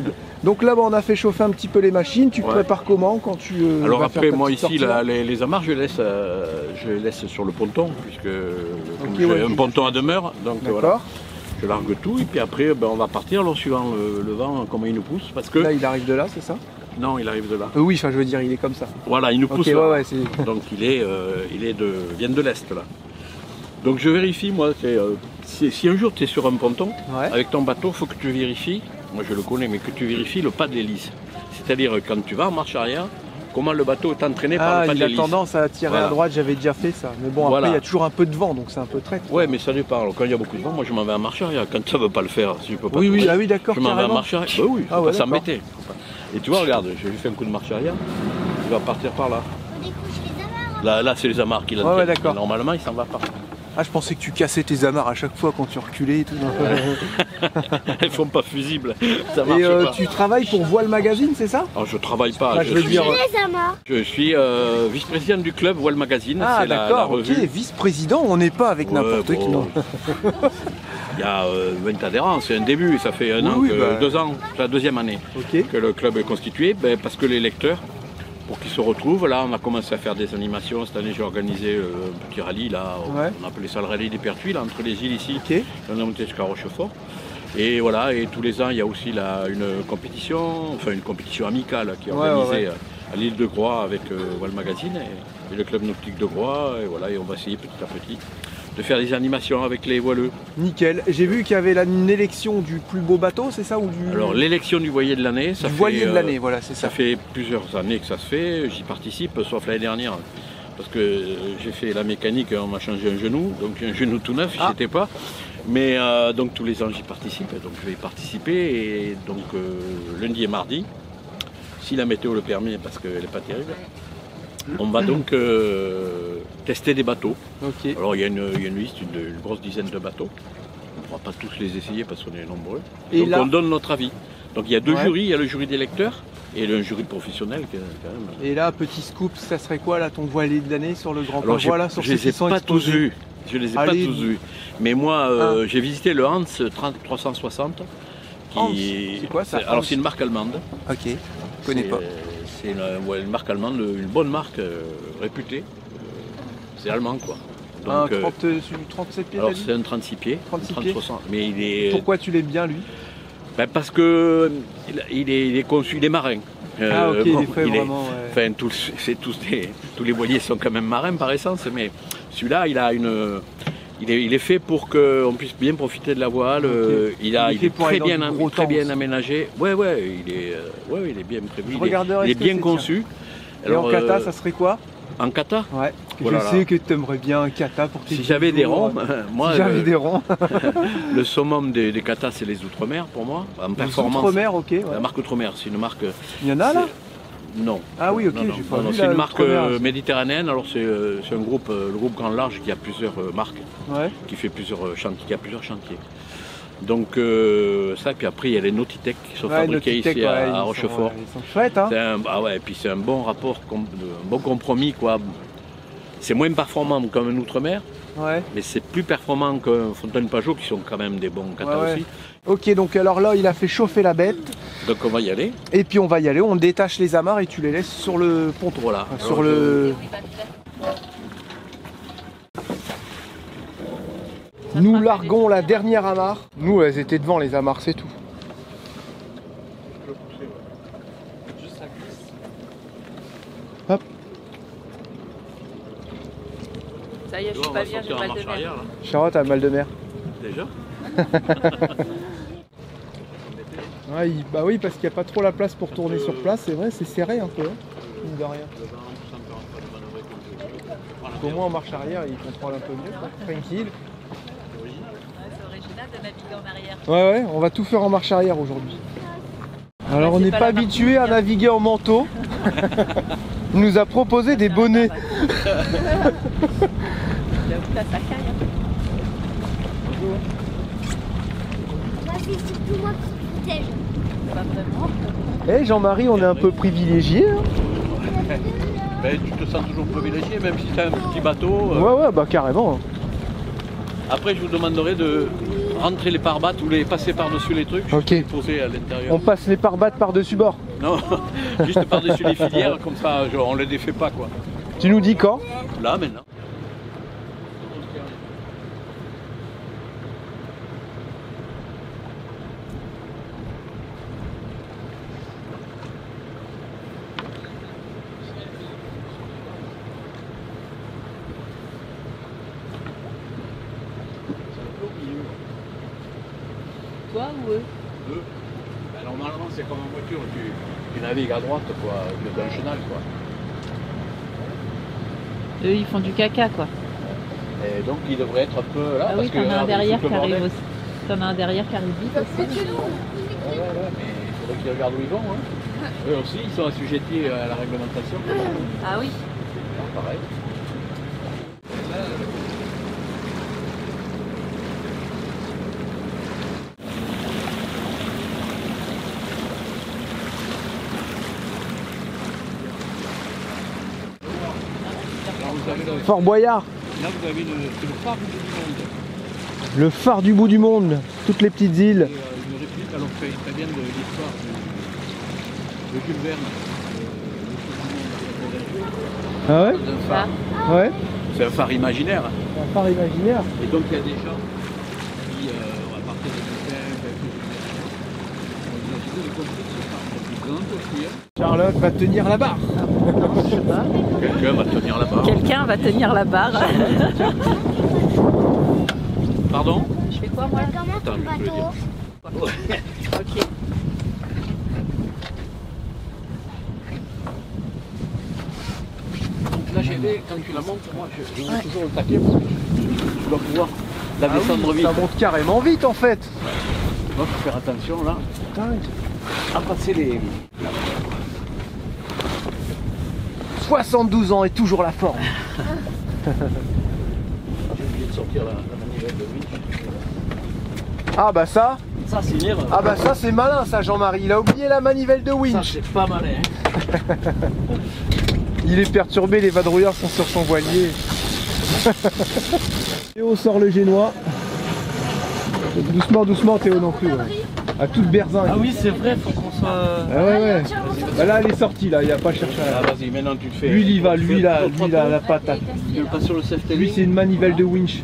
Donc là, bah, on a fait chauffer un petit peu les machines. Tu Ouais. prépares comment quand tu euh, Alors vas après, faire ta moi petite ici, sortie, là, là les, les amarres, je les laisse, euh, je les laisse sur le ponton, puisque comme Ok, j'ai ouais, un je- ponton à demeure, donc euh, voilà, D'accord. je largue tout, et puis après, ben, on va partir, alors, suivant le, le vent, comment il nous pousse, parce que... Là, il arrive de là, c'est ça? Non, il arrive de là. Euh, Oui, enfin, je veux dire, il est comme ça. Voilà, il nous Ok, pousse ouais, là. ouais, c'est... Donc il est, euh, il est de, vient de l'Est, là. Donc je vérifie, moi, c'est, euh, si, si un jour tu es sur un ponton, Ouais. avec ton bateau, il faut que tu vérifies, moi je le connais, mais que tu vérifies le pas de l'hélice. C'est-à-dire quand tu vas en marche arrière, comment le bateau est entraîné par Ah, le pas de il a l'hélice. tendance à tirer Voilà. à droite, j'avais déjà fait ça. Mais bon, Voilà. après, il y a toujours un peu de vent, donc c'est un peu traître. Ouais, mais ça dépend. Alors, quand il y a beaucoup de vent, moi je m'en vais en marche arrière. Quand ça ne veut pas le faire, si je peux pas. Oui, oui, tourner, ah oui, d'accord, je m'en vais en carrément. marche arrière. Bah oui, faut Ah ouais, pas d'accord. s'embêter. Et tu vois, regarde, je lui fais un coup de marche arrière, il va partir par là. On découche les amarres. Là, là c'est les amarres qui l'entraînent. Ouais, ouais, d'accord. Mais normalement, il s'en va par là. Ah, je pensais que tu cassais tes amarres à chaque fois quand tu reculais et tout. Elles font pas fusibles. Ça marche Et euh, pas. tu travailles pour Voile Magazine, c'est ça? Alors, je travaille pas. Ah, je, je veux suis, dire- Les amarres. je suis euh, vice-président du club Voile Magazine. Ah, c'est la, la d'accord, ok, revue. vice-président, on n'est pas avec Ouais, n'importe qui, bon. non. Il y a euh, vingt adhérents, c'est un début. Ça fait un Oui, an, oui, que, bah. deux ans, c'est la deuxième année Ok. que le club est constitué. Ben, parce que les lecteurs, pour qu'ils se retrouvent, là, on a commencé à faire des animations. Cette année, j'ai organisé euh, un petit rallye, là. Ouais. On appelait ça le rallye des Pertuis, là, entre les îles ici. Ok. On a monté jusqu'à Rochefort. Et voilà, et tous les ans, il y a aussi là, une compétition, enfin une compétition amicale qui est Ouais, organisée ouais, ouais. euh, à l'île de Groix avec euh, Voile Magazine et, et le club nautique de Groix. Et voilà, et on va essayer petit à petit de faire des animations avec les voileux. Nickel. J'ai vu qu'il y avait là une élection du plus beau bateau, c'est ça ou du... Alors l'élection du voilier de l'année, ça du fait, voilier de euh, l'année, voilà, c'est ça. ça fait plusieurs années que ça se fait, j'y participe, sauf l'année dernière. Parce que euh, j'ai fait la mécanique, on m'a changé un genou, donc j'ai un genou tout neuf, Ah. j'y étais pas. Mais euh, donc tous les ans j'y participe, donc je vais y participer. Et donc euh, lundi et mardi, si la météo le permet, parce qu'elle n'est pas terrible, on va donc euh, tester des bateaux. Ok. Alors il y a une, il y a une liste, une, une grosse dizaine de bateaux. On ne pourra pas tous les essayer parce qu'on est nombreux. Et donc là- on donne notre avis. Donc il y a deux Ouais. jurys, il y a le jury des lecteurs et le jury professionnel qui est quand même. Et là, petit scoop, ça serait quoi là ton voilier de l'année sur le grand Alors j'ai- pavois là, sur je ceux les qui ai sont pas tous exposés? vus. Je les ai Allez. pas tous vus. Mais moi euh, j'ai visité le Hans trente trois cent soixante. Qui... Hans, c'est quoi ça, c'est- Alors Hans c'est une marque allemande. Ok, je connais C'est, pas. euh, C'est une, ouais, une marque allemande, une bonne marque euh, réputée. Euh, c'est allemand quoi. Un Donc, euh, trente, euh, celui du trente-sept pieds, alors t'as dit c'est un trente-six pieds, trente-six trente pieds. soixante. Mais il est. Pourquoi tu l'aimes bien lui? Ben, parce que il, il est, il est conçu, il est marin. Euh, Ah ok, bon, il est fait il est- vraiment... ouais. Enfin, tous, c'est tous, des- tous les voiliers sont quand même marins par essence, mais celui-là, il a une, il est, il est fait pour qu'on puisse bien profiter de la voile. Ok. euh, Il, a, Il est il fait est pour très aller dans bien, du am- gros très temps bien aussi. aménagé. Ouais, ouais, il est, euh, ouais, il est bien prévu. Je Il est, regarderai il est ce que bien c'est, conçu. Et en kata, euh, ça serait quoi? en kata, Ouais, parce que Oh là je là. sais que tu aimerais bien un kata pour tes si j'avais des jours. ronds, moi, Si j'avais le, des ronds. le summum des, des katas, c'est les Outre-mer pour moi. En Les performance. Outre-mer, ok. ouais. La marque Outre-mer, c'est une marque. Il y en a là? Non. Ah oui, ok, Non, non, j'ai pas non, non, vu c'est là, une marque Outre-mer. euh, méditerranéenne, alors c'est euh, c'est un groupe, euh, le groupe Grand Large qui a plusieurs euh, marques, Ouais. qui fait plusieurs euh, chantiers, qui a plusieurs chantiers. Donc euh, ça, puis après il y a les Nautitech qui sont Ouais, fabriqués Nautitech, ici à, ouais, à ils sont, Rochefort. ouais, ils sont chouettes, hein. C'est un, ah ouais, et puis c'est un bon rapport, com- un bon compromis quoi. C'est moins performant qu'un Outre-mer, Ouais. mais c'est plus performant qu'un Fontaine-Pajot qui sont quand même des bons katas Ouais, ouais. aussi. Ok, donc alors là, il a fait chauffer la bête. Donc on va y aller. Et puis on va y aller, on détache les amarres et tu les laisses sur le ponton. Voilà. Enfin, sur Alors, le... Nous larguons la dernière amarre. Nous, elles étaient devant les amarres, c'est tout. Hop. Ça y est, je suis pas bien, j'ai mal de mer. Charlotte a mal de mer. Déjà. Ouais, il- bah oui, parce qu'il n'y a pas trop la place pour tourner sur place, c'est vrai, c'est serré un peu. Hein, mine de rien. Au moins en marche arrière, il contrôle un peu mieux, quoi. Tranquille. C'est original de naviguer en arrière. Ouais, ouais, on va tout faire en marche arrière aujourd'hui. Alors on c'est n'est pas pas la marche habitué à arrière. naviguer en manteau. Il nous a proposé des bonnets. J'avoue, là, ça caille. hein. Bah, c'est surtout moi qui protège. Pas vraiment. Eh Jean-Marie, on est un peu privilégié. Hein. Ben, tu te sens toujours privilégié, même si tu as un petit bateau. euh. Ouais, ouais, bah carrément. Après, je vous demanderai de, rentrer les pare-battes ou les passer par-dessus les trucs, Ok. les poser à l'intérieur. On passe les pare-battes par-dessus bord. Non, juste par-dessus les filières, comme ça genre, on les défait pas quoi. Tu nous dis quand? Là maintenant. Toi ou eux? Eux, ben, normalement c'est comme en voiture, tu, tu navigues à droite quoi, au lieu d'un chenal quoi. Eux, ils font du caca, quoi. Et donc il devrait être un peu là. Ah parce oui, que, t'en as un regarde, derrière il fout qui le arrive bordel. aussi. T'en as un derrière qui arrive vite aussi. Ouais, ouais, ouais, mais il faudrait qu'ils regardent où ils vont. Hein. Eux aussi, ils sont assujettis à la réglementation. Ah oui. Pareil. Là, vous avez le, Fort Boyard, là, vous avez le, c'est le phare du monde. le phare du bout du monde, toutes les petites îles. Et, euh, une réplique, alors que très bien de l'histoire de, de Jules Verne. Euh, Ah ouais? le film d'un phare. Ouais. C'est un phare imaginaire. Un phare imaginaire. Et donc il y a des gens qui, euh, à partir de Duquesne, ont imaginé de construire ce phare. Ils l'ont construit. Charlotte va tenir la barre. Je sais pas. Quelqu'un va tenir la barre. Quelqu'un va tenir la barre. Pardon? Je fais quoi, moi? Comment Attends, ton je peux le bateau? Ok. Donc là, j'ai des- quand tu la montes, moi je, je mets toujours le taquet parce que tu, tu dois pouvoir la Ah oui, descendre vite. ça monte carrément vite en fait. Donc faut faire attention là à passer les. soixante-douze ans et toujours la forme. J'ai oublié de sortir la, la manivelle de winch. Ah bah ça, Ça c'est une erreur. ah bah ça c'est malin ça Jean-Marie. Il a oublié la manivelle de Ça winch. c'est pas malin. Il est perturbé, les vadrouilleurs sont sur son voilier. Théo sort le génois. Doucement, doucement Théo non plus. Ouais. À toute berzingue. Ah oui c'est vrai, faut qu'on soit. Ah ouais ouais. Bah là elle est sortie là, il n'y a pas cherché à Ah la... vas-y, maintenant tu le fais. Lui il y va, lui là, Fais- lui fais- là, la patate. Tu le passes sur le safety Lui c'est une manivelle de winch.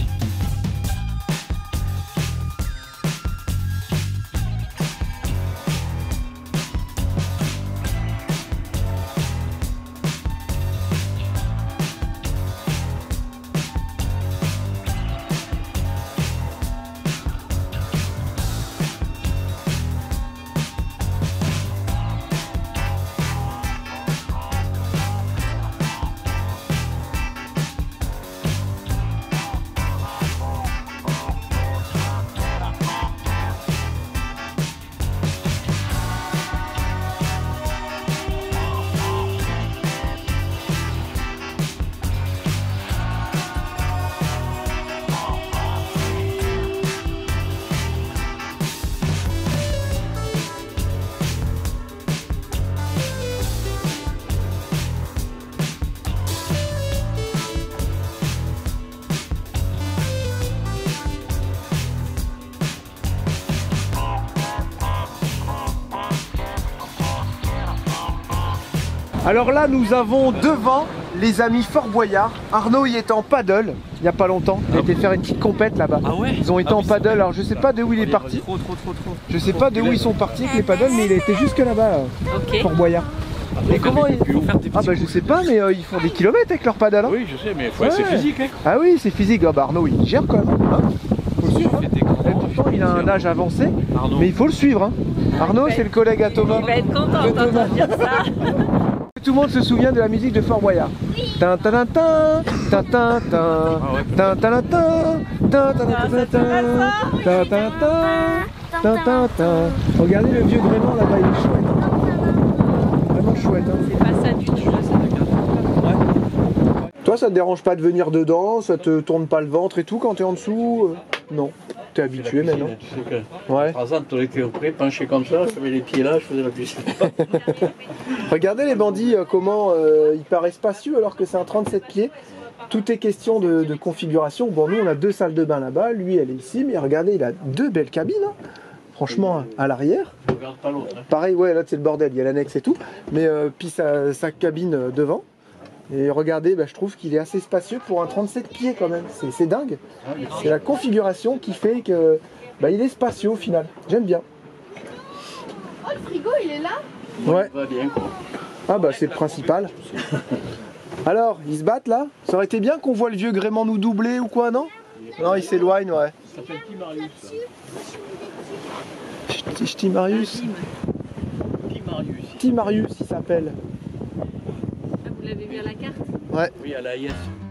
Alors là, nous avons devant les amis Fort Boyard. Arnaud y était en paddle il n'y a pas longtemps. Il a été faire une petite compète là-bas. Ah ouais? Ils ont été Ah en oui, paddle. c'est Alors je sais pas de où il est parti. Trop trop trop trop. Je sais pas de où ils sont partis avec les paddles, mais il a été jusque là-bas, là, Ok. Fort Boyard. Et comment ils... faut faire des Ah bah je sais pas, mais euh, ils font des kilomètres avec leurs paddles. Hein. Oui je sais, mais faut Ouais. c'est physique hein. Ah oui, c'est physique. Ah bah Arnaud, il gère quand même. Hein. Faut le suivre. Hein. Fais tes grands, Et pourtant, il a un âge avancé, Arnaud. mais il faut le suivre. Hein. Arnaud, c'est le collègue à Thomas. Il va être content De d'entendre Thomas. dire ça. Tout le monde se souvient de la musique de Fort Boyard. Tin tin tin tin tin tin tin tin tin tin tin tin tin tin tin tin tin tin. Regardez le vieux gréement là-bas, il est chouette. Vraiment chouette. Hein. C'est pas ça du tout. Toi, ça te dérange pas de venir dedans? Ça te tourne pas le ventre et tout quand t'es en dessous? euh Non. T'es habitué maintenant? Tu sais que Ouais. par exemple, on était au pré, penché comme ça, je mets les pieds là, je faisais la piscine. Regardez les bandits, euh, comment euh, ils paraissent spacieux alors que c'est un trente-sept pieds. Tout est question de, de configuration. Bon, nous, on a deux salles de bain là-bas. Lui, elle est ici. Mais regardez, il a deux belles cabines. Hein. Franchement, à l'arrière. Regarde pas l'autre. Hein. Pareil, ouais, là, c'est le bordel. Il y a l'annexe et tout. Mais euh, puis sa, sa cabine devant. Et regardez, bah, je trouve qu'il est assez spacieux pour un trente-sept pieds quand même. C'est dingue. C'est la configuration qui fait que bah, il est spacieux au final. J'aime bien. Oh, le frigo, il est là? Ouais. Va bien, quoi. Ah bah c'est le principal. Alors, ils se battent là? Ça aurait été bien qu'on voit le vieux gréement nous doubler ou quoi, non? Non, il s'éloigne, ouais. Ça s'appelle qui, Marius? Ch'ti Marius. Qui, Marius? Petit Marius, il s'appelle. Ah, vous l'avez vu à la carte? Ouais. Oui, à la I S.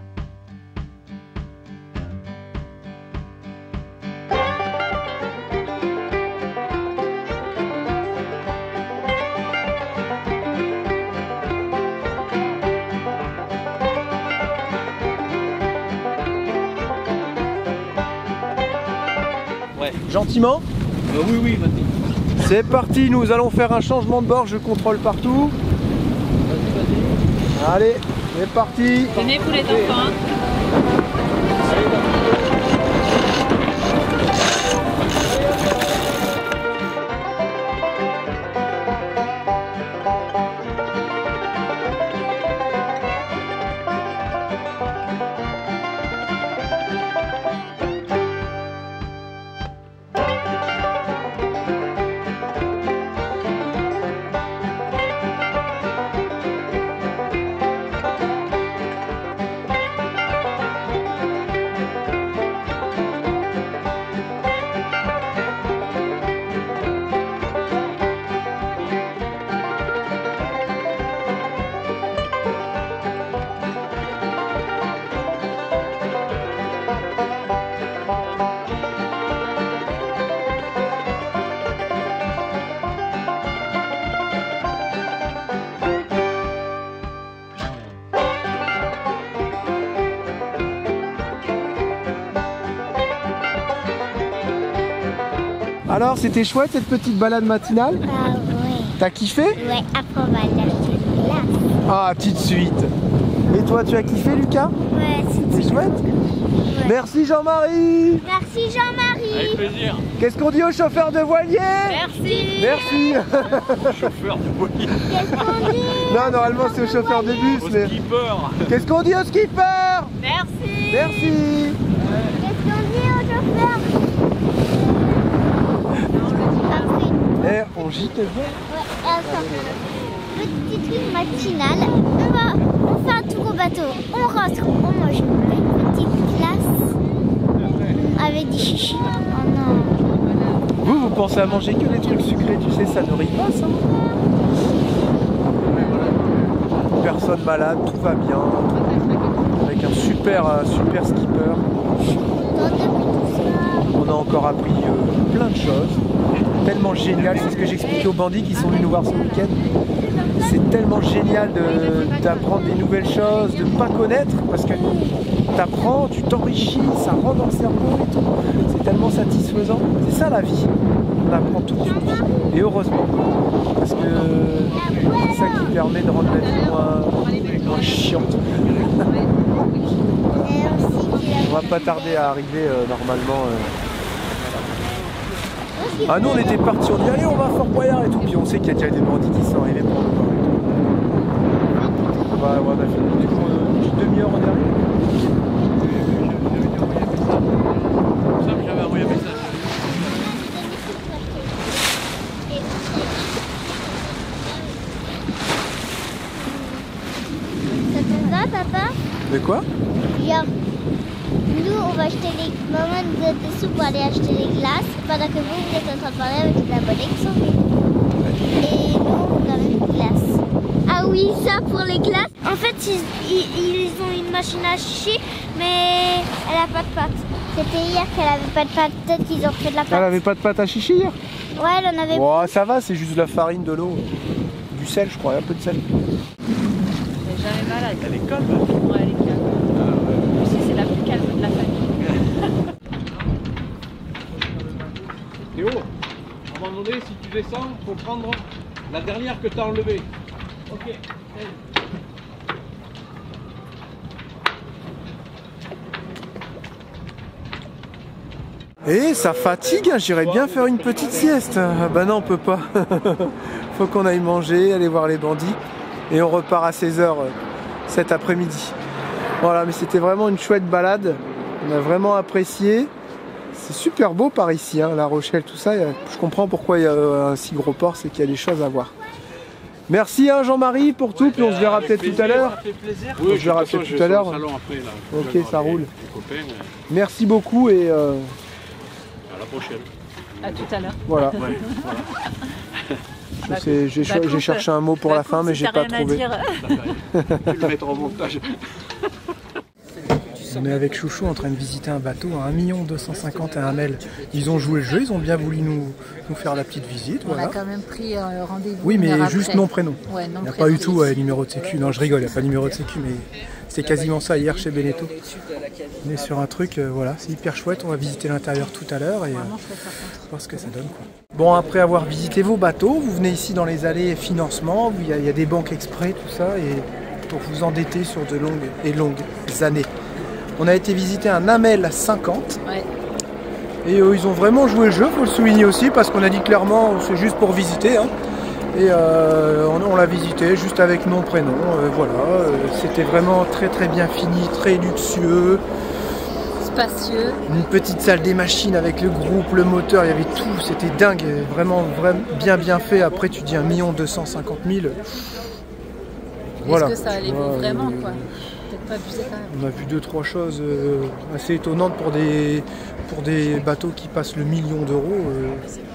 Gentiment. Euh, oui, oui, vas-y. C'est parti, nous allons faire un changement de bord, je contrôle partout. Vas-y, vas-y. Allez, c'est parti. Tenez-vous les enfants. Alors, c'était chouette cette petite balade matinale? Ah ouais. T'as kiffé? Ouais, après on va aller acheter une glace. Ah, tout de suite. Et toi, tu as kiffé, Lucas? Ouais, C'est chouette? Merci Jean-Marie. merci Jean-Marie. Avec plaisir. Qu'est-ce qu'on dit au chauffeur de voilier? Merci. Merci. Chauffeur de voilier. Qu'est-ce qu'on dit? Non, normalement c'est au chauffeur de bus, Au mais... skipper. Qu'est-ce qu'on dit au skipper? Merci. Merci. Qu'est-ce qu'on dit au chauffeur? Après, Eh, on gîte bien. ouais, attends. Petit truc matinal. On va, on fait un tour au bateau. On rentre, on mange une petite glace avec des chichis. Oh non. Vous, vous pensez à manger que les trucs sucrés, tu sais, ça nourrit pas ça. Personne malade, tout va bien. Avec un super, un super skipper. Dans depuis tout ça. On a encore appris euh, plein de choses. Tellement génial, c'est ce que j'expliquais aux bandits qui sont venus nous voir ce week-end. C'est tellement génial d'apprendre des nouvelles choses, de ne pas connaître, parce que tu apprends, tu t'enrichis, ça rentre dans le cerveau et tout. C'est tellement satisfaisant. C'est ça la vie. On apprend tout de suite. Et heureusement. Parce que c'est ça qui permet de rendre la vie moins, moins chiante. On va pas tarder à arriver euh, normalement. Euh... Ah nous on était partis, on dit allez on va à Fort Boyard et tout, puis on sait qu'il y a déjà des bandits qui sont arrivés pour nous. On va, ouais, on a fait une petite demi-heure en dernier. Ça, j'avais envoyé un message. Ça te va, papa? De quoi? Genre, nous, on va acheter les... Maman nous donne des sous pour aller acheter les glaces, pendant que vous, vous êtes en train de parler avec les abonnés qui sont venus. Et nous, on a une glace. Ah oui, ça pour les glaces. En fait, ils, ils, ils ont une machine à chichi, mais elle a pas de pâte. C'était hier qu'elle avait pas de pâte. Peut-être qu'ils ont fait de la Elle pâte. avait pas de pâte à chichi hier? Ouais, elle en avait. Oh, ça va, c'est juste de la farine, de l'eau, du sel je crois, un peu de sel. Elle est jamais malade. Elle est calme. Ouais, elle est calme. Aussi, c'est la plus calme de la famille. Théo, à un moment donné, si tu descends, il faut prendre la dernière que tu as enlevée. Ok. Et ça fatigue, hein, j'irais bien faire une petite sieste. Ah bah non, on peut pas. Faut qu'on aille manger, aller voir les bandits. Et on repart à seize heures euh, cet après-midi. Voilà, mais c'était vraiment une chouette balade. On a vraiment apprécié. C'est super beau par ici, hein, La Rochelle, tout ça. Je comprends pourquoi il y a un si gros port, c'est qu'il y a des choses à voir. Merci hein, Jean-Marie pour tout, puis on se verra peut-être tout à l'heure. Oui, on se verra peut-être tout à l'heure. Ok, ça roule. Merci beaucoup et euh... à la prochaine. À tout à l'heure. Voilà. Ouais, voilà. Bah, J'ai bah, cherché un mot pour bah, la fin, mais j'ai pas trouvé. Je vais le mettre en montage. On est avec Chouchou en train de visiter un bateau à un million deux cent cinquante à Hamel. Ils ont joué le jeu, ils ont bien voulu nous, nous faire la petite visite. On voilà. a quand même pris euh, rendez-vous. Oui, mais juste nom, prénom. Ouais, il n'y a pas eu tout, ouais, numéro de sécu. Non, je rigole, il n'y a pas de numéro de sécu, mais c'était quasiment ça hier chez Beneteau. On est sur un truc, euh, voilà, c'est hyper chouette. On va visiter l'intérieur tout à l'heure et euh, voir ce que ça donne, quoi. Bon, après avoir visité vos bateaux, vous venez ici dans les allées financement, il y, a, il y a des banques exprès, tout ça, et pour vous endetter sur de longues et longues années. On a été visiter un Hamel cinquante. Ouais. Et euh, ils ont vraiment joué le jeu, faut le souligner aussi, parce qu'on a dit clairement, c'est juste pour visiter. Hein. Et euh, on, on l'a visité juste avec nom, prénom. Euh, voilà, euh, c'était vraiment très très bien fini, très luxueux. Spacieux. Une petite salle des machines avec le groupe, le moteur, il y avait tout, c'était dingue, vraiment, vraiment bien bien fait. Après tu dis un million deux cent cinquante mille. Voilà. Est-ce que ça allait vous vraiment quoi? Pas abusé quand même. On a vu deux trois choses euh, assez étonnantes pour des pour des bateaux qui passent le million d'euros. Euh,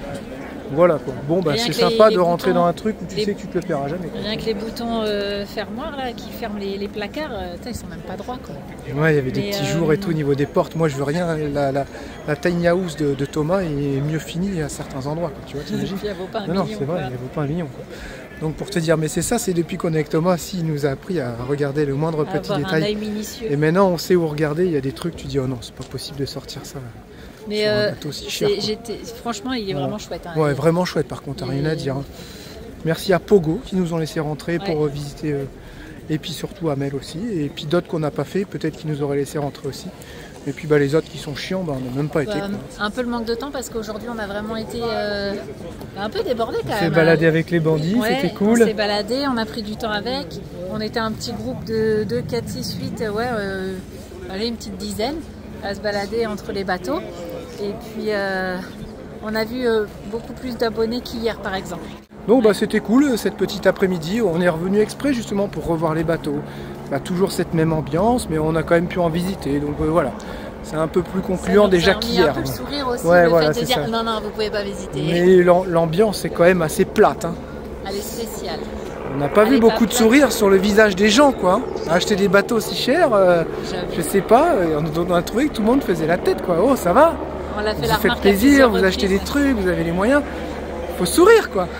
voilà quoi. Bon bah c'est sympa les, de les rentrer boutons, dans un truc où tu les, sais que tu te le paieras jamais. Quoi. Rien que les boutons euh, fermoirs là qui ferment les, les placards, euh, ils sont même pas droits quoi. Ouais, il y avait des Mais petits euh, jours et tout au niveau des portes. Moi je veux rien. La, la, la tiny house de, de Thomas est mieux finie à certains endroits. Quoi. Tu vois, t'imagines? Elle vaut pas un non, million. Non, c'est vrai, elle vaut pas un million. Quoi. Donc pour te dire, mais c'est ça, c'est depuis qu'on est avec Thomas, s'il nous a appris à regarder le moindre à petit détail. Un œil minutieux. Et maintenant on sait où regarder, il y a des trucs, tu dis oh non, c'est pas possible de sortir ça. Mais euh, cher, franchement, il est vraiment ouais. chouette. Hein, ouais, vraiment chouette par contre, et... rien à dire. Hein. Merci à Pogo qui nous ont laissé rentrer ouais. pour visiter, euh, et puis surtout Hamel aussi, et puis d'autres qu'on n'a pas fait, peut-être qu'ils nous auraient laissé rentrer aussi. Et puis bah, les autres qui sont chiants, bah, on n'a même pas bah, été. Quoi. Un peu le manque de temps parce qu'aujourd'hui on a vraiment été euh, un peu débordés quand on même. On s'est baladé avec les bandits, ouais, c'était cool. On s'est baladé, on a pris du temps avec. On était un petit groupe de deux, quatre, six, huit, ouais, euh, allez, une petite dizaine à se balader entre les bateaux. Et puis euh, on a vu euh, beaucoup plus d'abonnés qu'hier par exemple. Donc bah, c'était cool cette petite après-midi. On est revenu exprès justement pour revoir les bateaux. Bah, toujours cette même ambiance, mais on a quand même pu en visiter. Donc euh, voilà, c'est un peu plus concluant déjà qu'hier. Un peu le sourire aussi, ouais, le voilà, fait de dire ça. non, non, vous pouvez pas visiter. Mais l'ambiance est quand même assez plate. Hein. Elle est spéciale. On n'a pas Elle vu beaucoup pas de sourires sur le visage des gens, quoi. Acheter des bateaux si chers, euh, je sais pas, on a trouvé que tout le monde faisait la tête, quoi. Oh, ça va. On l'a fait vous la faites plaisir, vous achetez des trucs, vous avez les moyens. Faut sourire, quoi.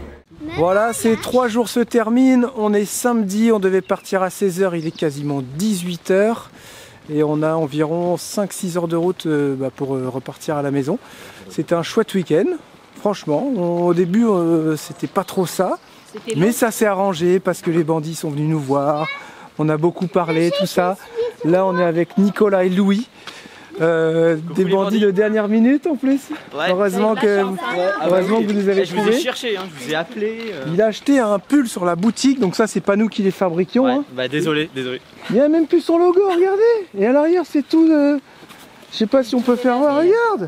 Voilà, ces trois jours se terminent. On est samedi, on devait partir à seize heures, il est quasiment dix-huit heures. Et on a environ cinq six heures de route euh, bah, pour euh, repartir à la maison. C'était un chouette week-end, franchement. On, au début, euh, c'était pas trop ça. Mais ça s'est arrangé parce que les bandits sont venus nous voir. On a beaucoup parlé, tout ça. Là, on est avec Nicolas et Louis. Euh, des bandits de dernière minute en plus. Ouais. Heureusement, que, vous, ouais. heureusement oui. que vous nous avez trouvés. Je vous ai cherché, hein, je vous ai appelé. Euh... Il a acheté un pull sur la boutique, donc ça c'est pas nous qui les fabriquions. Ouais. Hein. Bah désolé, désolé. Il n'y a même plus son logo, regardez. Et à l'arrière c'est tout. Euh... Je sais pas si on peut faire voir, regarde.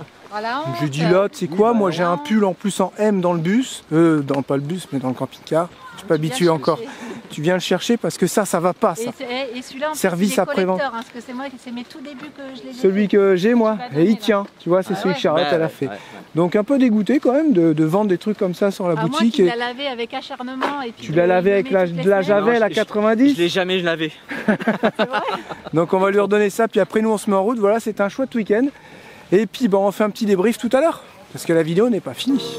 J'ai dit là, tu sais quoi, moi j'ai un pull en plus en M dans le bus. Euh, dans pas le bus, mais dans le camping-car. Je suis pas habitué encore. Tu viens le chercher parce que ça, ça va pas ça. Et, et celui-là, en service après-vente. Hein, parce que c'est moi, c'est mes tout débuts que je les ai Celui fait. que j'ai moi, et il tient. Tu vois, c'est ah celui ouais. que Charlotte bah, elle a fait. Ouais, ouais. Donc un peu dégoûté quand même de, de vendre des trucs comme ça sur la ah, boutique. Moi qui et... l'ai lavé avec acharnement. Et puis tu l'as lavé avec la, de la Javel à quatre-vingt-dix. Je l'ai jamais lavé. Donc on va lui redonner ça, puis après nous on se met en route. Voilà, c'est un chouette week-end. Et puis bon, on fait un petit débrief tout à l'heure, parce que la vidéo n'est pas finie.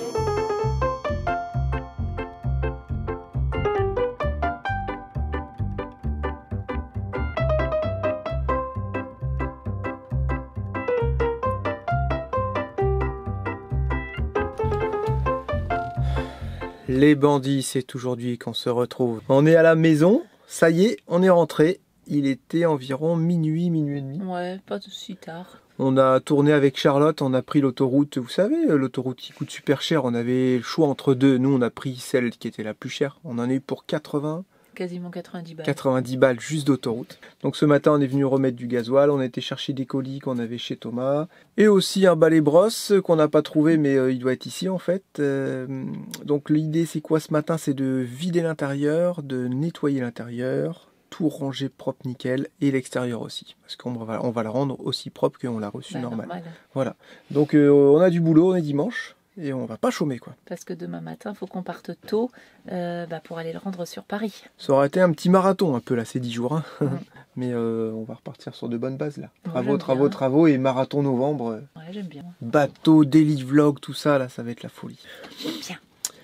Les bandits, c'est aujourd'hui qu'on se retrouve. On est à la maison, ça y est, on est rentré. Il était environ minuit, minuit et demi. Ouais, pas si tard. On a tourné avec Charlotte, on a pris l'autoroute, vous savez, l'autoroute qui coûte super cher. On avait le choix entre deux. Nous, on a pris celle qui était la plus chère. On en a eu pour quatre-vingts. Quasiment quatre-vingt-dix balles. quatre-vingt-dix balles juste d'autoroute. Donc ce matin, on est venu remettre du gasoil. On a été chercher des colis qu'on avait chez Thomas. Et aussi un balai brosse qu'on n'a pas trouvé, mais euh, il doit être ici en fait. Euh, donc l'idée, c'est quoi ce matin? C'est de vider l'intérieur, de nettoyer l'intérieur. Tout rangé propre nickel et l'extérieur aussi parce qu'on va, on va la rendre aussi propre qu'on l'a reçue bah, normal. normal. Voilà. Donc euh, on a du boulot, on est dimanche et on va pas chômer quoi. Parce que demain matin, il faut qu'on parte tôt euh, bah, pour aller le rendre sur Paris. Ça aurait été un petit marathon un peu là ces dix jours. Hein. Mm. Mais euh, on va repartir sur de bonnes bases là. Travaux, ouais, travaux, bien. travaux et marathon novembre. Ouais, j'aime bien. Bateau, daily vlog, tout ça là, ça va être la folie. J'aime bien.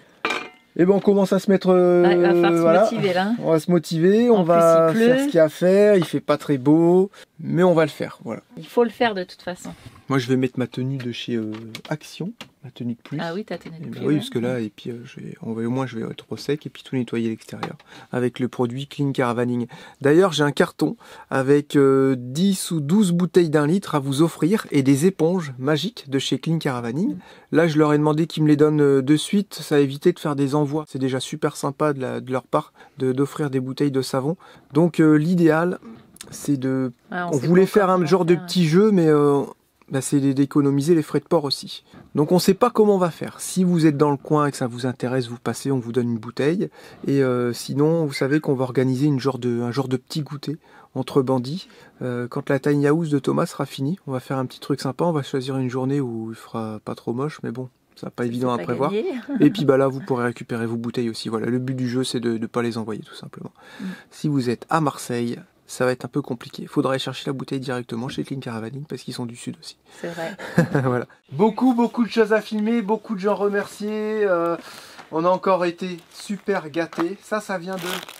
Et ben on commence à se mettre, euh, ouais, il va falloir voilà. se motiver là. On va se motiver, en on va faire ce qu'il y a à faire. Il fait pas très beau, mais on va le faire, voilà. Il faut le faire de toute façon. Moi je vais mettre ma tenue de chez euh, Action, ma tenue de pluie. Ah oui, ta tenue de pluie. Ben oui, ouais. Parce que là, et puis euh, je vais, on va, au moins je vais être au sec et puis tout nettoyer l'extérieur avec le produit Clean Caravaning. D'ailleurs j'ai un carton avec euh, dix ou douze bouteilles d'un litre à vous offrir et des éponges magiques de chez Clean Caravaning. Mmh. Là je leur ai demandé qu'ils me les donnent euh, de suite, ça a évité de faire des envois. C'est déjà super sympa de, la, de leur part de, d'offrir des bouteilles de savon. Donc euh, l'idéal c'est de... Ah, on, on voulait faire un genre faire. de petit jeu mais... Euh, Bah c'est d'économiser les frais de port aussi. Donc on ne sait pas comment on va faire. Si vous êtes dans le coin et que ça vous intéresse, vous passez, on vous donne une bouteille. Et euh, sinon, vous savez qu'on va organiser une genre de, un genre de petit goûter entre bandits. Euh, quand la tiny house de Thomas sera finie, on va faire un petit truc sympa. On va choisir une journée où il fera pas trop moche, mais bon, ça n'est pas évident à pas prévoir. Et puis bah là, vous pourrez récupérer vos bouteilles aussi. Voilà, le but du jeu, c'est de ne pas les envoyer tout simplement. Mm. Si vous êtes à Marseille, ça va être un peu compliqué. Il faudra aller chercher la bouteille directement chez Clean Caravaning parce qu'ils sont du sud aussi. C'est vrai. Voilà. Beaucoup, beaucoup de choses à filmer, beaucoup de gens remerciés. Euh, on a encore été super gâtés. Ça, ça vient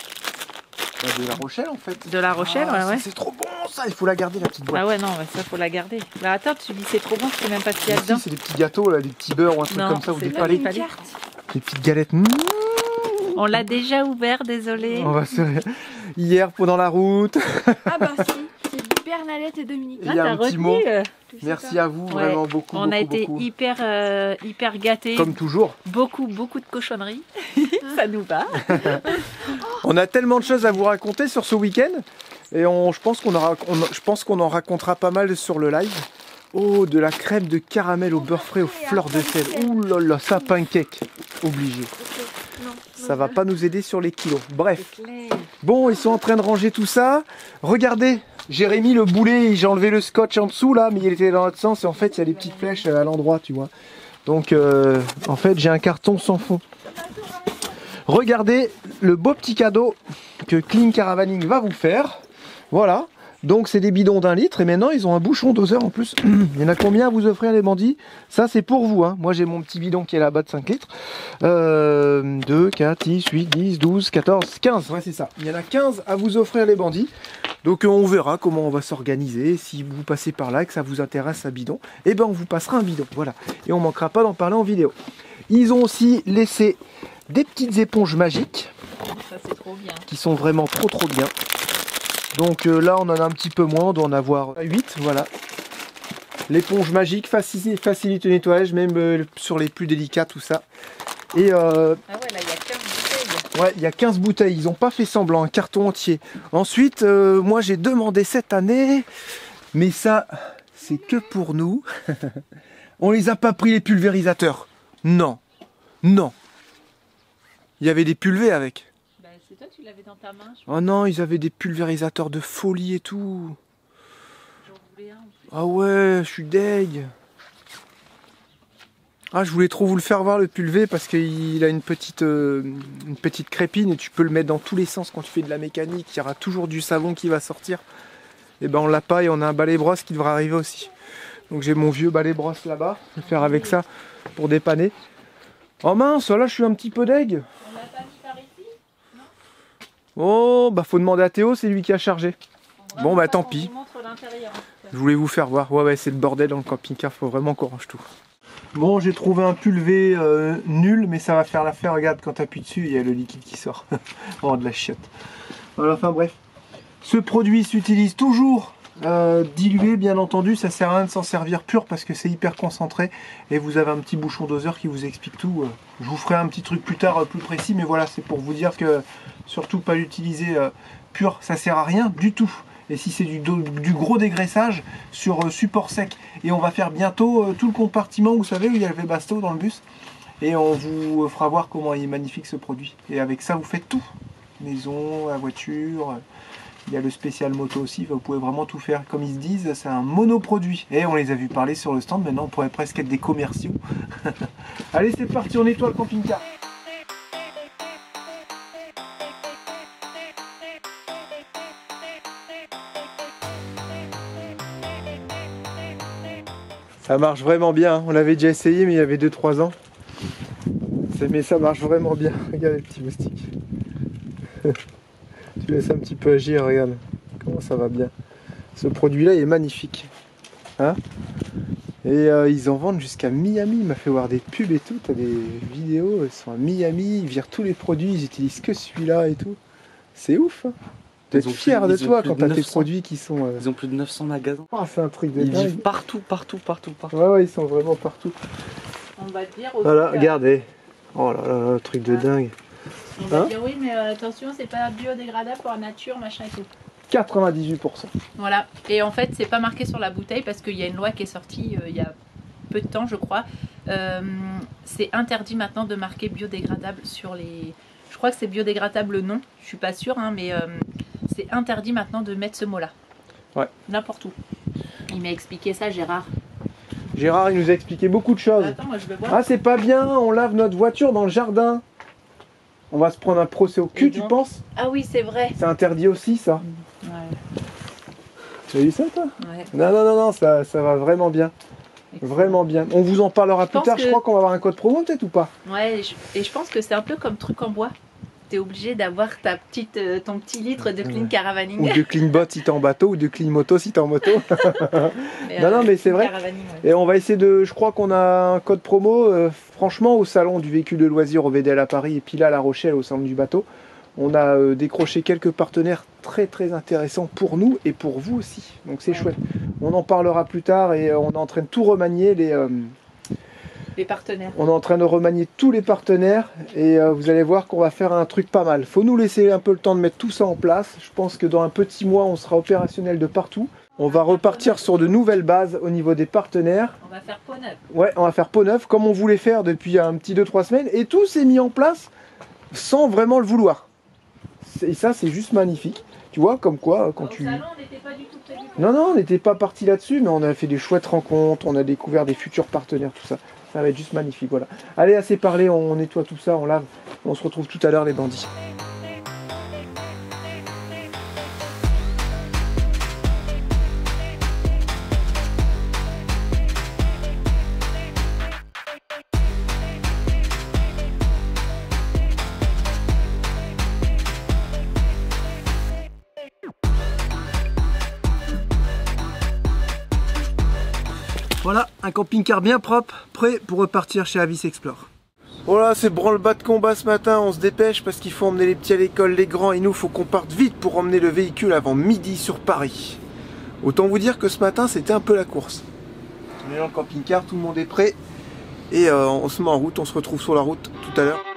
de... de La Rochelle en fait. De La Rochelle, ah, ouais, ouais. C'est trop bon ça, il faut la garder la petite boîte. Ah ouais, non, ça faut la garder. Bah attends, tu dis c'est trop bon, je sais même pas ce qu'il y a dedans. C'est des petits gâteaux, là, des petits beurres ou un truc non, comme ça, ou des palais. Des petites galettes. Mmh. On l'a déjà ouvert, désolé. On va se... Hier pendant la route. Ah bah si, c'est Bernadette et Dominique. Il y a un petit mot. Merci à vous, ouais. Vraiment beaucoup. On beaucoup, a été beaucoup. hyper, euh, hyper gâtés. Comme toujours. Beaucoup, beaucoup de cochonneries. Ça nous va. On a tellement de choses à vous raconter sur ce week-end. Et on, je pense qu'on aura, on, je pense qu'on en racontera pas mal sur le live. Oh, de la crème de caramel au beurre frais aux fleurs de sel. Ouh là là, ça pancake. Obligé. Ça va pas nous aider sur les kilos. Bref. Bon, ils sont en train de ranger tout ça. Regardez, Jérémy, le boulet, j'ai enlevé le scotch en dessous là, mais il était dans l'autre sens. Et en fait, il y a des petites flèches à l'endroit, tu vois. Donc, euh, en fait, j'ai un carton sans fond. Regardez le beau petit cadeau que Clean Caravaning va vous faire. Voilà. Donc c'est des bidons d'un litre et maintenant ils ont un bouchon doseur en plus. Il y en a combien à vous offrir les bandits? Ça c'est pour vous, hein. Moi j'ai mon petit bidon qui est là-bas de cinq litres. Euh, deux, quatre, six, huit, dix, douze, quatorze, quinze. Ouais c'est ça. Il y en a quinze à vous offrir les bandits. Donc on verra comment on va s'organiser. Si vous passez par là et que ça vous intéresse un bidon, et ben on vous passera un bidon. Voilà. Et on manquera pas d'en parler en vidéo. Ils ont aussi laissé des petites éponges magiques. Ça c'est trop bien. Qui sont vraiment trop trop bien. Donc euh, là on en a un petit peu moins, on doit en avoir huit, voilà. L'éponge magique facilite, facilite le nettoyage, même euh, sur les plus délicats, tout ça. Et euh, ah ouais, là il y a quinze bouteilles. Ouais, il y a quinze bouteilles, ils n'ont pas fait semblant, un carton entier. Ensuite, euh, moi j'ai demandé cette année, mais ça, c'est que pour nous. On les a pas pris les pulvérisateurs. Non, non. Il y avait des pulvés avec. C'est toi, tu l'avais dans ta main. Oh non, ils avaient des pulvérisateurs de folie et tout. J'en voulais un en plus. Ah ouais, je suis deg. Ah, je voulais trop vous le faire voir le pulvé parce qu'il a une petite, euh, une petite crépine et tu peux le mettre dans tous les sens quand tu fais de la mécanique. Il y aura toujours du savon qui va sortir. Et ben on l'a pas et on a un balai brosse qui devra arriver aussi. Donc j'ai mon vieux balai brosse là-bas. Je vais faire avec ça pour dépanner. Oh mince, là je suis un petit peu deg. Oh, bah faut demander à Théo, c'est lui qui a chargé. Bon bah tant pis. Je voulais vous faire voir. Ouais ouais, c'est le bordel dans le camping-car, faut vraiment qu'on range tout. Bon, j'ai trouvé un pulvé euh, nul, mais ça va faire l'affaire. Regarde, quand tu appuies dessus, il y a le liquide qui sort. Oh, de la chiotte. Voilà, enfin bref. Ce produit s'utilise toujours Euh, dilué, bien entendu, ça sert à rien de s'en servir pur parce que c'est hyper concentré et vous avez un petit bouchon doseur qui vous explique tout. Je vous ferai un petit truc plus tard, plus précis, mais voilà, c'est pour vous dire que surtout pas l'utiliser euh, pur, ça sert à rien du tout. Et si c'est du, du gros dégraissage sur euh, support sec. Et on va faire bientôt euh, tout le compartiment, vous savez, où il y a le Webasto dans le bus. Et on vous fera voir comment il est magnifique ce produit. Et avec ça, vous faites tout. Maison, la voiture, il y a le spécial moto aussi. Vous pouvez vraiment tout faire. Comme ils se disent, c'est un monoproduit. Et on les a vus parler sur le stand. Maintenant, on pourrait presque être des commerciaux. Allez, c'est parti, on nettoie le camping-car. Ça marche vraiment bien. On l'avait déjà essayé, mais il y avait deux trois ans. Mais ça marche vraiment bien. Regarde les petits moustiques. Tu laisses un petit peu agir, regarde. Comment ça va bien. Ce produit-là, il est magnifique. Hein? Et euh, ils en vendent jusqu'à Miami. Il m'a fait voir des pubs et tout. T'as des vidéos, ils sont à Miami. Ils virent tous les produits. Ils utilisent que celui-là et tout. C'est ouf. Hein? Tu dois être fier de toi quand t'as tes produits qui sont... Euh... Ils ont plus de neuf cents magasins. Oh, c'est un truc de Ils dingue. vivent partout, partout, partout, partout. Ouais, ouais, ils sont vraiment partout. On va te dire... Voilà, regardez. Oh là là, truc de dingue. On va Hein? dire oui, mais euh, attention, c'est pas biodégradable pour la nature, machin et tout. quatre-vingt-dix-huit pour cent. Voilà. Et en fait, c'est pas marqué sur la bouteille parce qu'il y a une loi qui est sortie euh, il y a peu de temps, je crois. Euh, c'est interdit maintenant de marquer biodégradable sur les... Je crois que c'est biodégradable non, je suis pas sûre, hein, mais euh, c'est interdit maintenant de mettre ce mot-là. Ouais. N'importe où. Il m'a expliqué ça, Gérard. Gérard, il nous a expliqué beaucoup de choses. Attends, moi je veux voir. Ah, c'est pas bien, on lave notre voiture dans le jardin. On va se prendre un procès au cul, tu penses? Ah oui, c'est vrai. C'est interdit aussi, ça. Ouais. Tu as vu ça, toi? Ouais. Non, non, non, non, ça, ça va vraiment bien. Vraiment bien. On vous en parlera plus pense tard. que- Je crois qu'on va avoir un code promo, peut-être, ou pas? Ouais, et je, et je pense que c'est un peu comme truc en bois. T'es obligé d'avoir ta petite, euh, ton petit litre de clean Ou caravaning. de clean bot si t'es en bateau, ou de clean moto si t'es en moto. Mais, non, euh, non, mais c'est clean vrai. caravaning, ouais. Et on va essayer de... Je crois qu'on a un code promo. euh, franchement, au salon du véhicule de loisirs au V D L à Paris, et puis là, à La Rochelle, au salon du bateau, on a euh, décroché quelques partenaires très très intéressants pour nous et pour vous aussi. Donc c'est Ouais. chouette. On en parlera plus tard et euh, on est en train de tout remanier. Les, euh, Les partenaires. on est en train de remanier tous les partenaires et euh, vous allez voir qu'on va faire un truc pas mal. Faut nous laisser un peu le temps de mettre tout ça en place. Je pense que dans un petit mois, on sera opérationnel de partout. On va repartir sur de nouvelles bases au niveau des partenaires. On va faire peau neuve. Ouais, on va faire peau neuve comme on voulait faire depuis un petit deux trois semaines et tout s'est mis en place sans vraiment le vouloir. Et ça, c'est juste magnifique. Tu vois, comme quoi, quand Au tu... salon, on n'était pas du tout prévu. pour Non, non, on n'était pas parti là-dessus, mais on a fait des chouettes rencontres, on a découvert des futurs partenaires, tout ça. Ça va être juste magnifique, voilà. Allez, assez parlé, on nettoie tout ça, on lave. On se retrouve tout à l'heure, les bandits. Voilà, un camping-car bien propre, prêt pour repartir chez Avis Explore. Voilà, c'est branle-bas de combat ce matin, on se dépêche parce qu'il faut emmener les petits à l'école, les grands, et nous, faut qu'on parte vite pour emmener le véhicule avant midi sur Paris. Autant vous dire que ce matin, c'était un peu la course. On est dans le camping-car, tout le monde est prêt, et euh, on se met en route, on se retrouve sur la route tout à l'heure.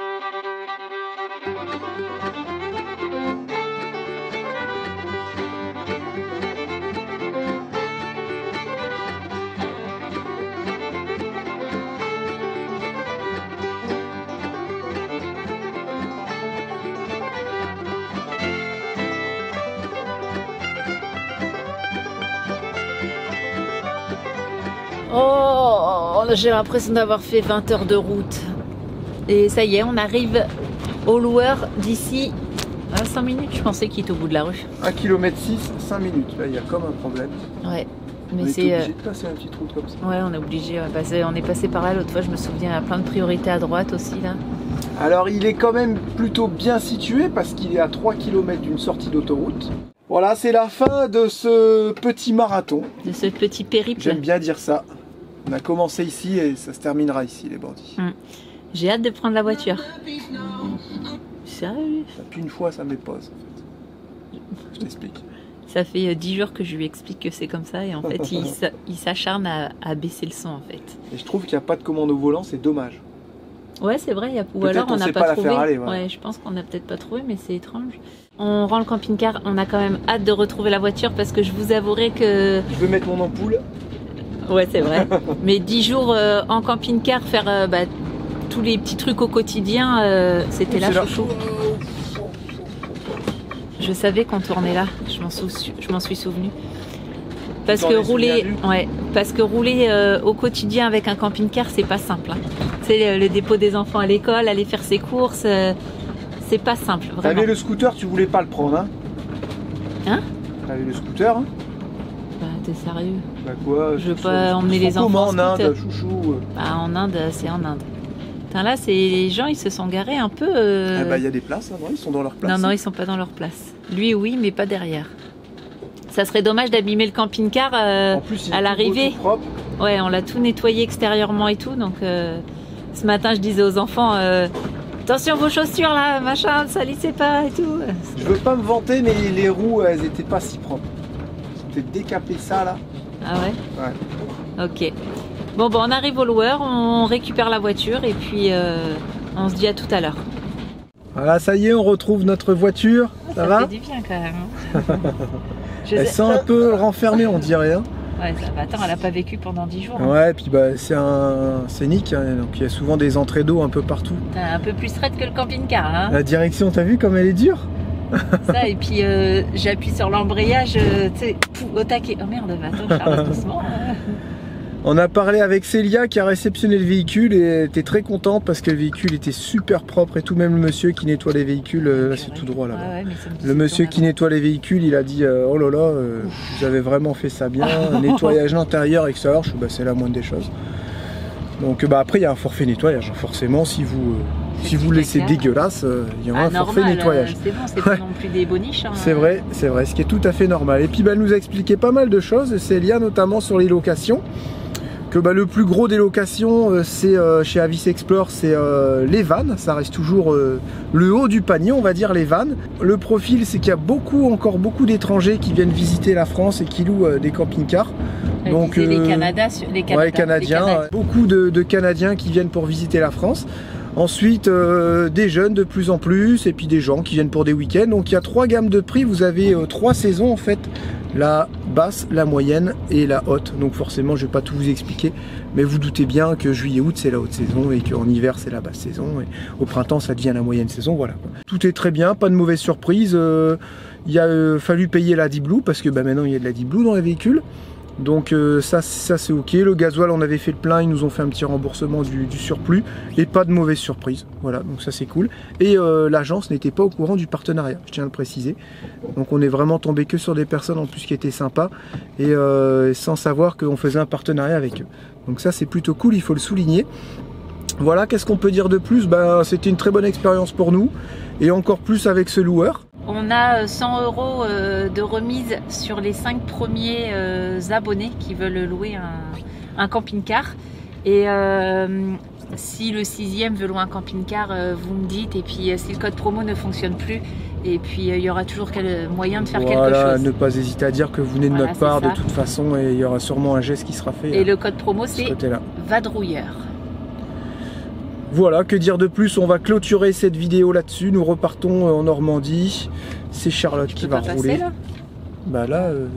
Oh, j'ai l'impression d'avoir fait vingt heures de route. Et ça y est, on arrive au loueur d'ici à cinq minutes. Je pensais qu'il était au bout de la rue. un kilomètre six, cinq minutes, là il y a comme un problème. Ouais, On mais est c'est... obligé euh, de passer une petite route comme ça. Ouais, on est obligé. ouais, passer- on est passé par là l'autre fois, je me souviens, il y a plein de priorités à droite aussi là. Alors il est quand même plutôt bien situé parce qu'il est à trois kilomètres d'une sortie d'autoroute. Voilà, c'est la fin de ce petit marathon. De ce petit périple. J'aime bien dire ça. On a commencé ici et ça se terminera ici, les bandits. Mm. J'ai hâte de prendre la voiture. Sérieux? Puis une fois, ça m'épose en fait. Je t'explique. Ça fait dix jours que je lui explique que c'est comme ça et en fait il s'acharne à, à baisser le son en fait. Et je trouve qu'il n'y a pas de commande au volant, c'est dommage. Ouais c'est vrai, y a... ou alors on n'a pas, pas trouvé. Aller, voilà. Ouais, je pense qu'on n'a peut-être pas trouvé mais c'est étrange. On rend le camping-car, on a quand même hâte de retrouver la voiture parce que je vous avouerai que... Je veux mettre mon ampoule. Ouais c'est vrai, mais dix jours euh, en camping-car, faire euh, bah, tous les petits trucs au quotidien, euh, c'était là chouchou. Je savais qu'on tournait là, je m'en sou... suis souvenu. Parce que, rouler, ouais, parce que rouler euh, au quotidien avec un camping-car, c'est pas simple. Hein. C'est le, le dépôt des enfants à l'école, aller faire ses courses, euh, c'est pas simple. T'avais le scooter, tu voulais pas le prendre, hein? Hein? T'avais le scooter, hein? Bah, t'es sérieux? Bah quoi? Je veux pas emmener les enfants en Inde, chouchou? Bah, en Inde, c'est en Inde. Putain, là, les gens, ils se sont garés un peu... Euh... Ah bah, il y a des places, hein, non? Ils sont dans leur place. Non, non, ils sont pas dans leur place. Lui, oui, mais pas derrière. Ça serait dommage d'abîmer le camping-car euh, à l'arrivée. Ouais, on l'a tout nettoyé extérieurement et tout. Donc, euh, ce matin, je disais aux enfants, euh, attention vos chaussures là, machin, ne salissez pas et tout. Je veux pas me vanter, mais les roues, elles étaient pas si propres. C'était décapé ça là. Ah ouais? Ouais. Ok. Bon, bon, on arrive au loueur, on récupère la voiture et puis euh, on se dit à tout à l'heure. Voilà, ça y est, on retrouve notre voiture. Ça, ça va? Ça fait du bien quand même. Je Elle sais... sent un peu renfermée, on dirait. Hein. Ouais, ça va. Attends, elle n'a pas vécu pendant dix jours. Hein. Ouais, et puis bah, c'est un scénique, hein, donc il y a souvent des entrées d'eau un peu partout. Un peu plus raide que le camping-car. Hein. La direction, t'as vu comme elle est dure? Ça, et puis euh, j'appuie sur l'embrayage, euh, tu sais, au taquet. Oh merde, attends, Charles, doucement. On a parlé avec Célia qui a réceptionné le véhicule et elle était très contente parce que le véhicule était super propre et tout, même le monsieur qui nettoie les véhicules, euh, là c'est tout droit là. Ah ouais, le monsieur qui nettoie les véhicules, il a dit euh, oh là là, euh, vous avez vraiment fait ça bien, nettoyage intérieur, extérieur, je bah, c'est la moindre des choses. Donc bah après il y a un forfait nettoyage, forcément si vous euh, si vous laissez dégueulasse, euh, il y aura ah, un forfait normal, nettoyage. C'est bon, c'est pas non plus des boniches. Hein. C'est vrai, c'est vrai, ce qui est tout à fait normal. Et puis bah, elle nous a expliqué pas mal de choses, Célia, notamment sur les locations. Que bah, le plus gros des locations, euh, c'est euh, chez Avis Explore, c'est euh, les vannes. Ça reste toujours euh, le haut du panier, on va dire, les vannes. Le profil, c'est qu'il y a beaucoup, encore beaucoup d'étrangers qui viennent visiter la France et qui louent euh, des camping-cars. Donc euh, les, Canada, les, Canada, ouais, Canadiens, les Canadiens, beaucoup de, de Canadiens qui viennent pour visiter la France. Ensuite, euh, des jeunes de plus en plus, et puis des gens qui viennent pour des week-ends. Donc il y a trois gammes de prix, vous avez euh, trois saisons en fait. La basse, la moyenne et la haute. Donc forcément, je ne vais pas tout vous expliquer, mais vous doutez bien que juillet-août, c'est la haute saison et qu'en hiver, c'est la basse saison. Et au printemps, ça devient la moyenne saison. Voilà. Tout est très bien, pas de mauvaise surprise. Euh, il a euh, fallu payer la D-Blue parce que bah, maintenant, il y a de la D-Blue dans les véhicules. Donc euh, ça, ça c'est ok. Le gasoil, on avait fait le plein, ils nous ont fait un petit remboursement du, du surplus et pas de mauvaise surprise. Voilà, donc ça c'est cool. Et euh, l'agence n'était pas au courant du partenariat, je tiens à le préciser. Donc on est vraiment tombé que sur des personnes en plus qui étaient sympas et euh, sans savoir qu'on faisait un partenariat avec eux. Donc ça c'est plutôt cool, il faut le souligner. Voilà, qu'est-ce qu'on peut dire de plus? Ben, c'était une très bonne expérience pour nous et encore plus avec ce loueur. On a cent euros de remise sur les cinq premiers abonnés qui veulent louer un, un camping-car. Et euh, si le sixième veut louer un camping-car, vous me dites. Et puis si le code promo ne fonctionne plus, et puis il y aura toujours quel moyen de faire voilà, quelque chose. Ne pas hésiter à dire que vous venez de voilà, notre part de toute façon et il y aura sûrement un geste qui sera fait. Et hein, le code promo c'est Vadrouilleur. Voilà, que dire de plus, on va clôturer cette vidéo là-dessus, nous repartons en Normandie, c'est Charlotte qui va rouler. Là bah là, euh,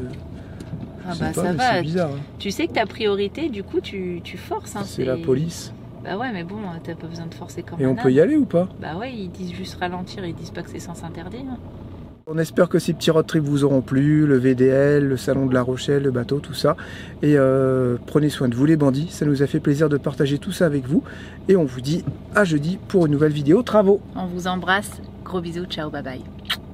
ah bah pas, ça va, bizarre, hein. Tu sais que ta priorité, du coup tu, tu forces. Hein, c'est la police. Bah ouais, mais bon, t'as pas besoin de forcer quand même. Et on peut y aller ou pas? Bah ouais, ils disent juste ralentir, ils disent pas que c'est sens interdit. Hein. On espère que ces petits road trips vous auront plu, le V D L, le salon de la Rochelle, le bateau, tout ça. Et euh, prenez soin de vous les bandits, ça nous a fait plaisir de partager tout ça avec vous. Et on vous dit à jeudi pour une nouvelle vidéo travaux. On vous embrasse, gros bisous, ciao, bye bye.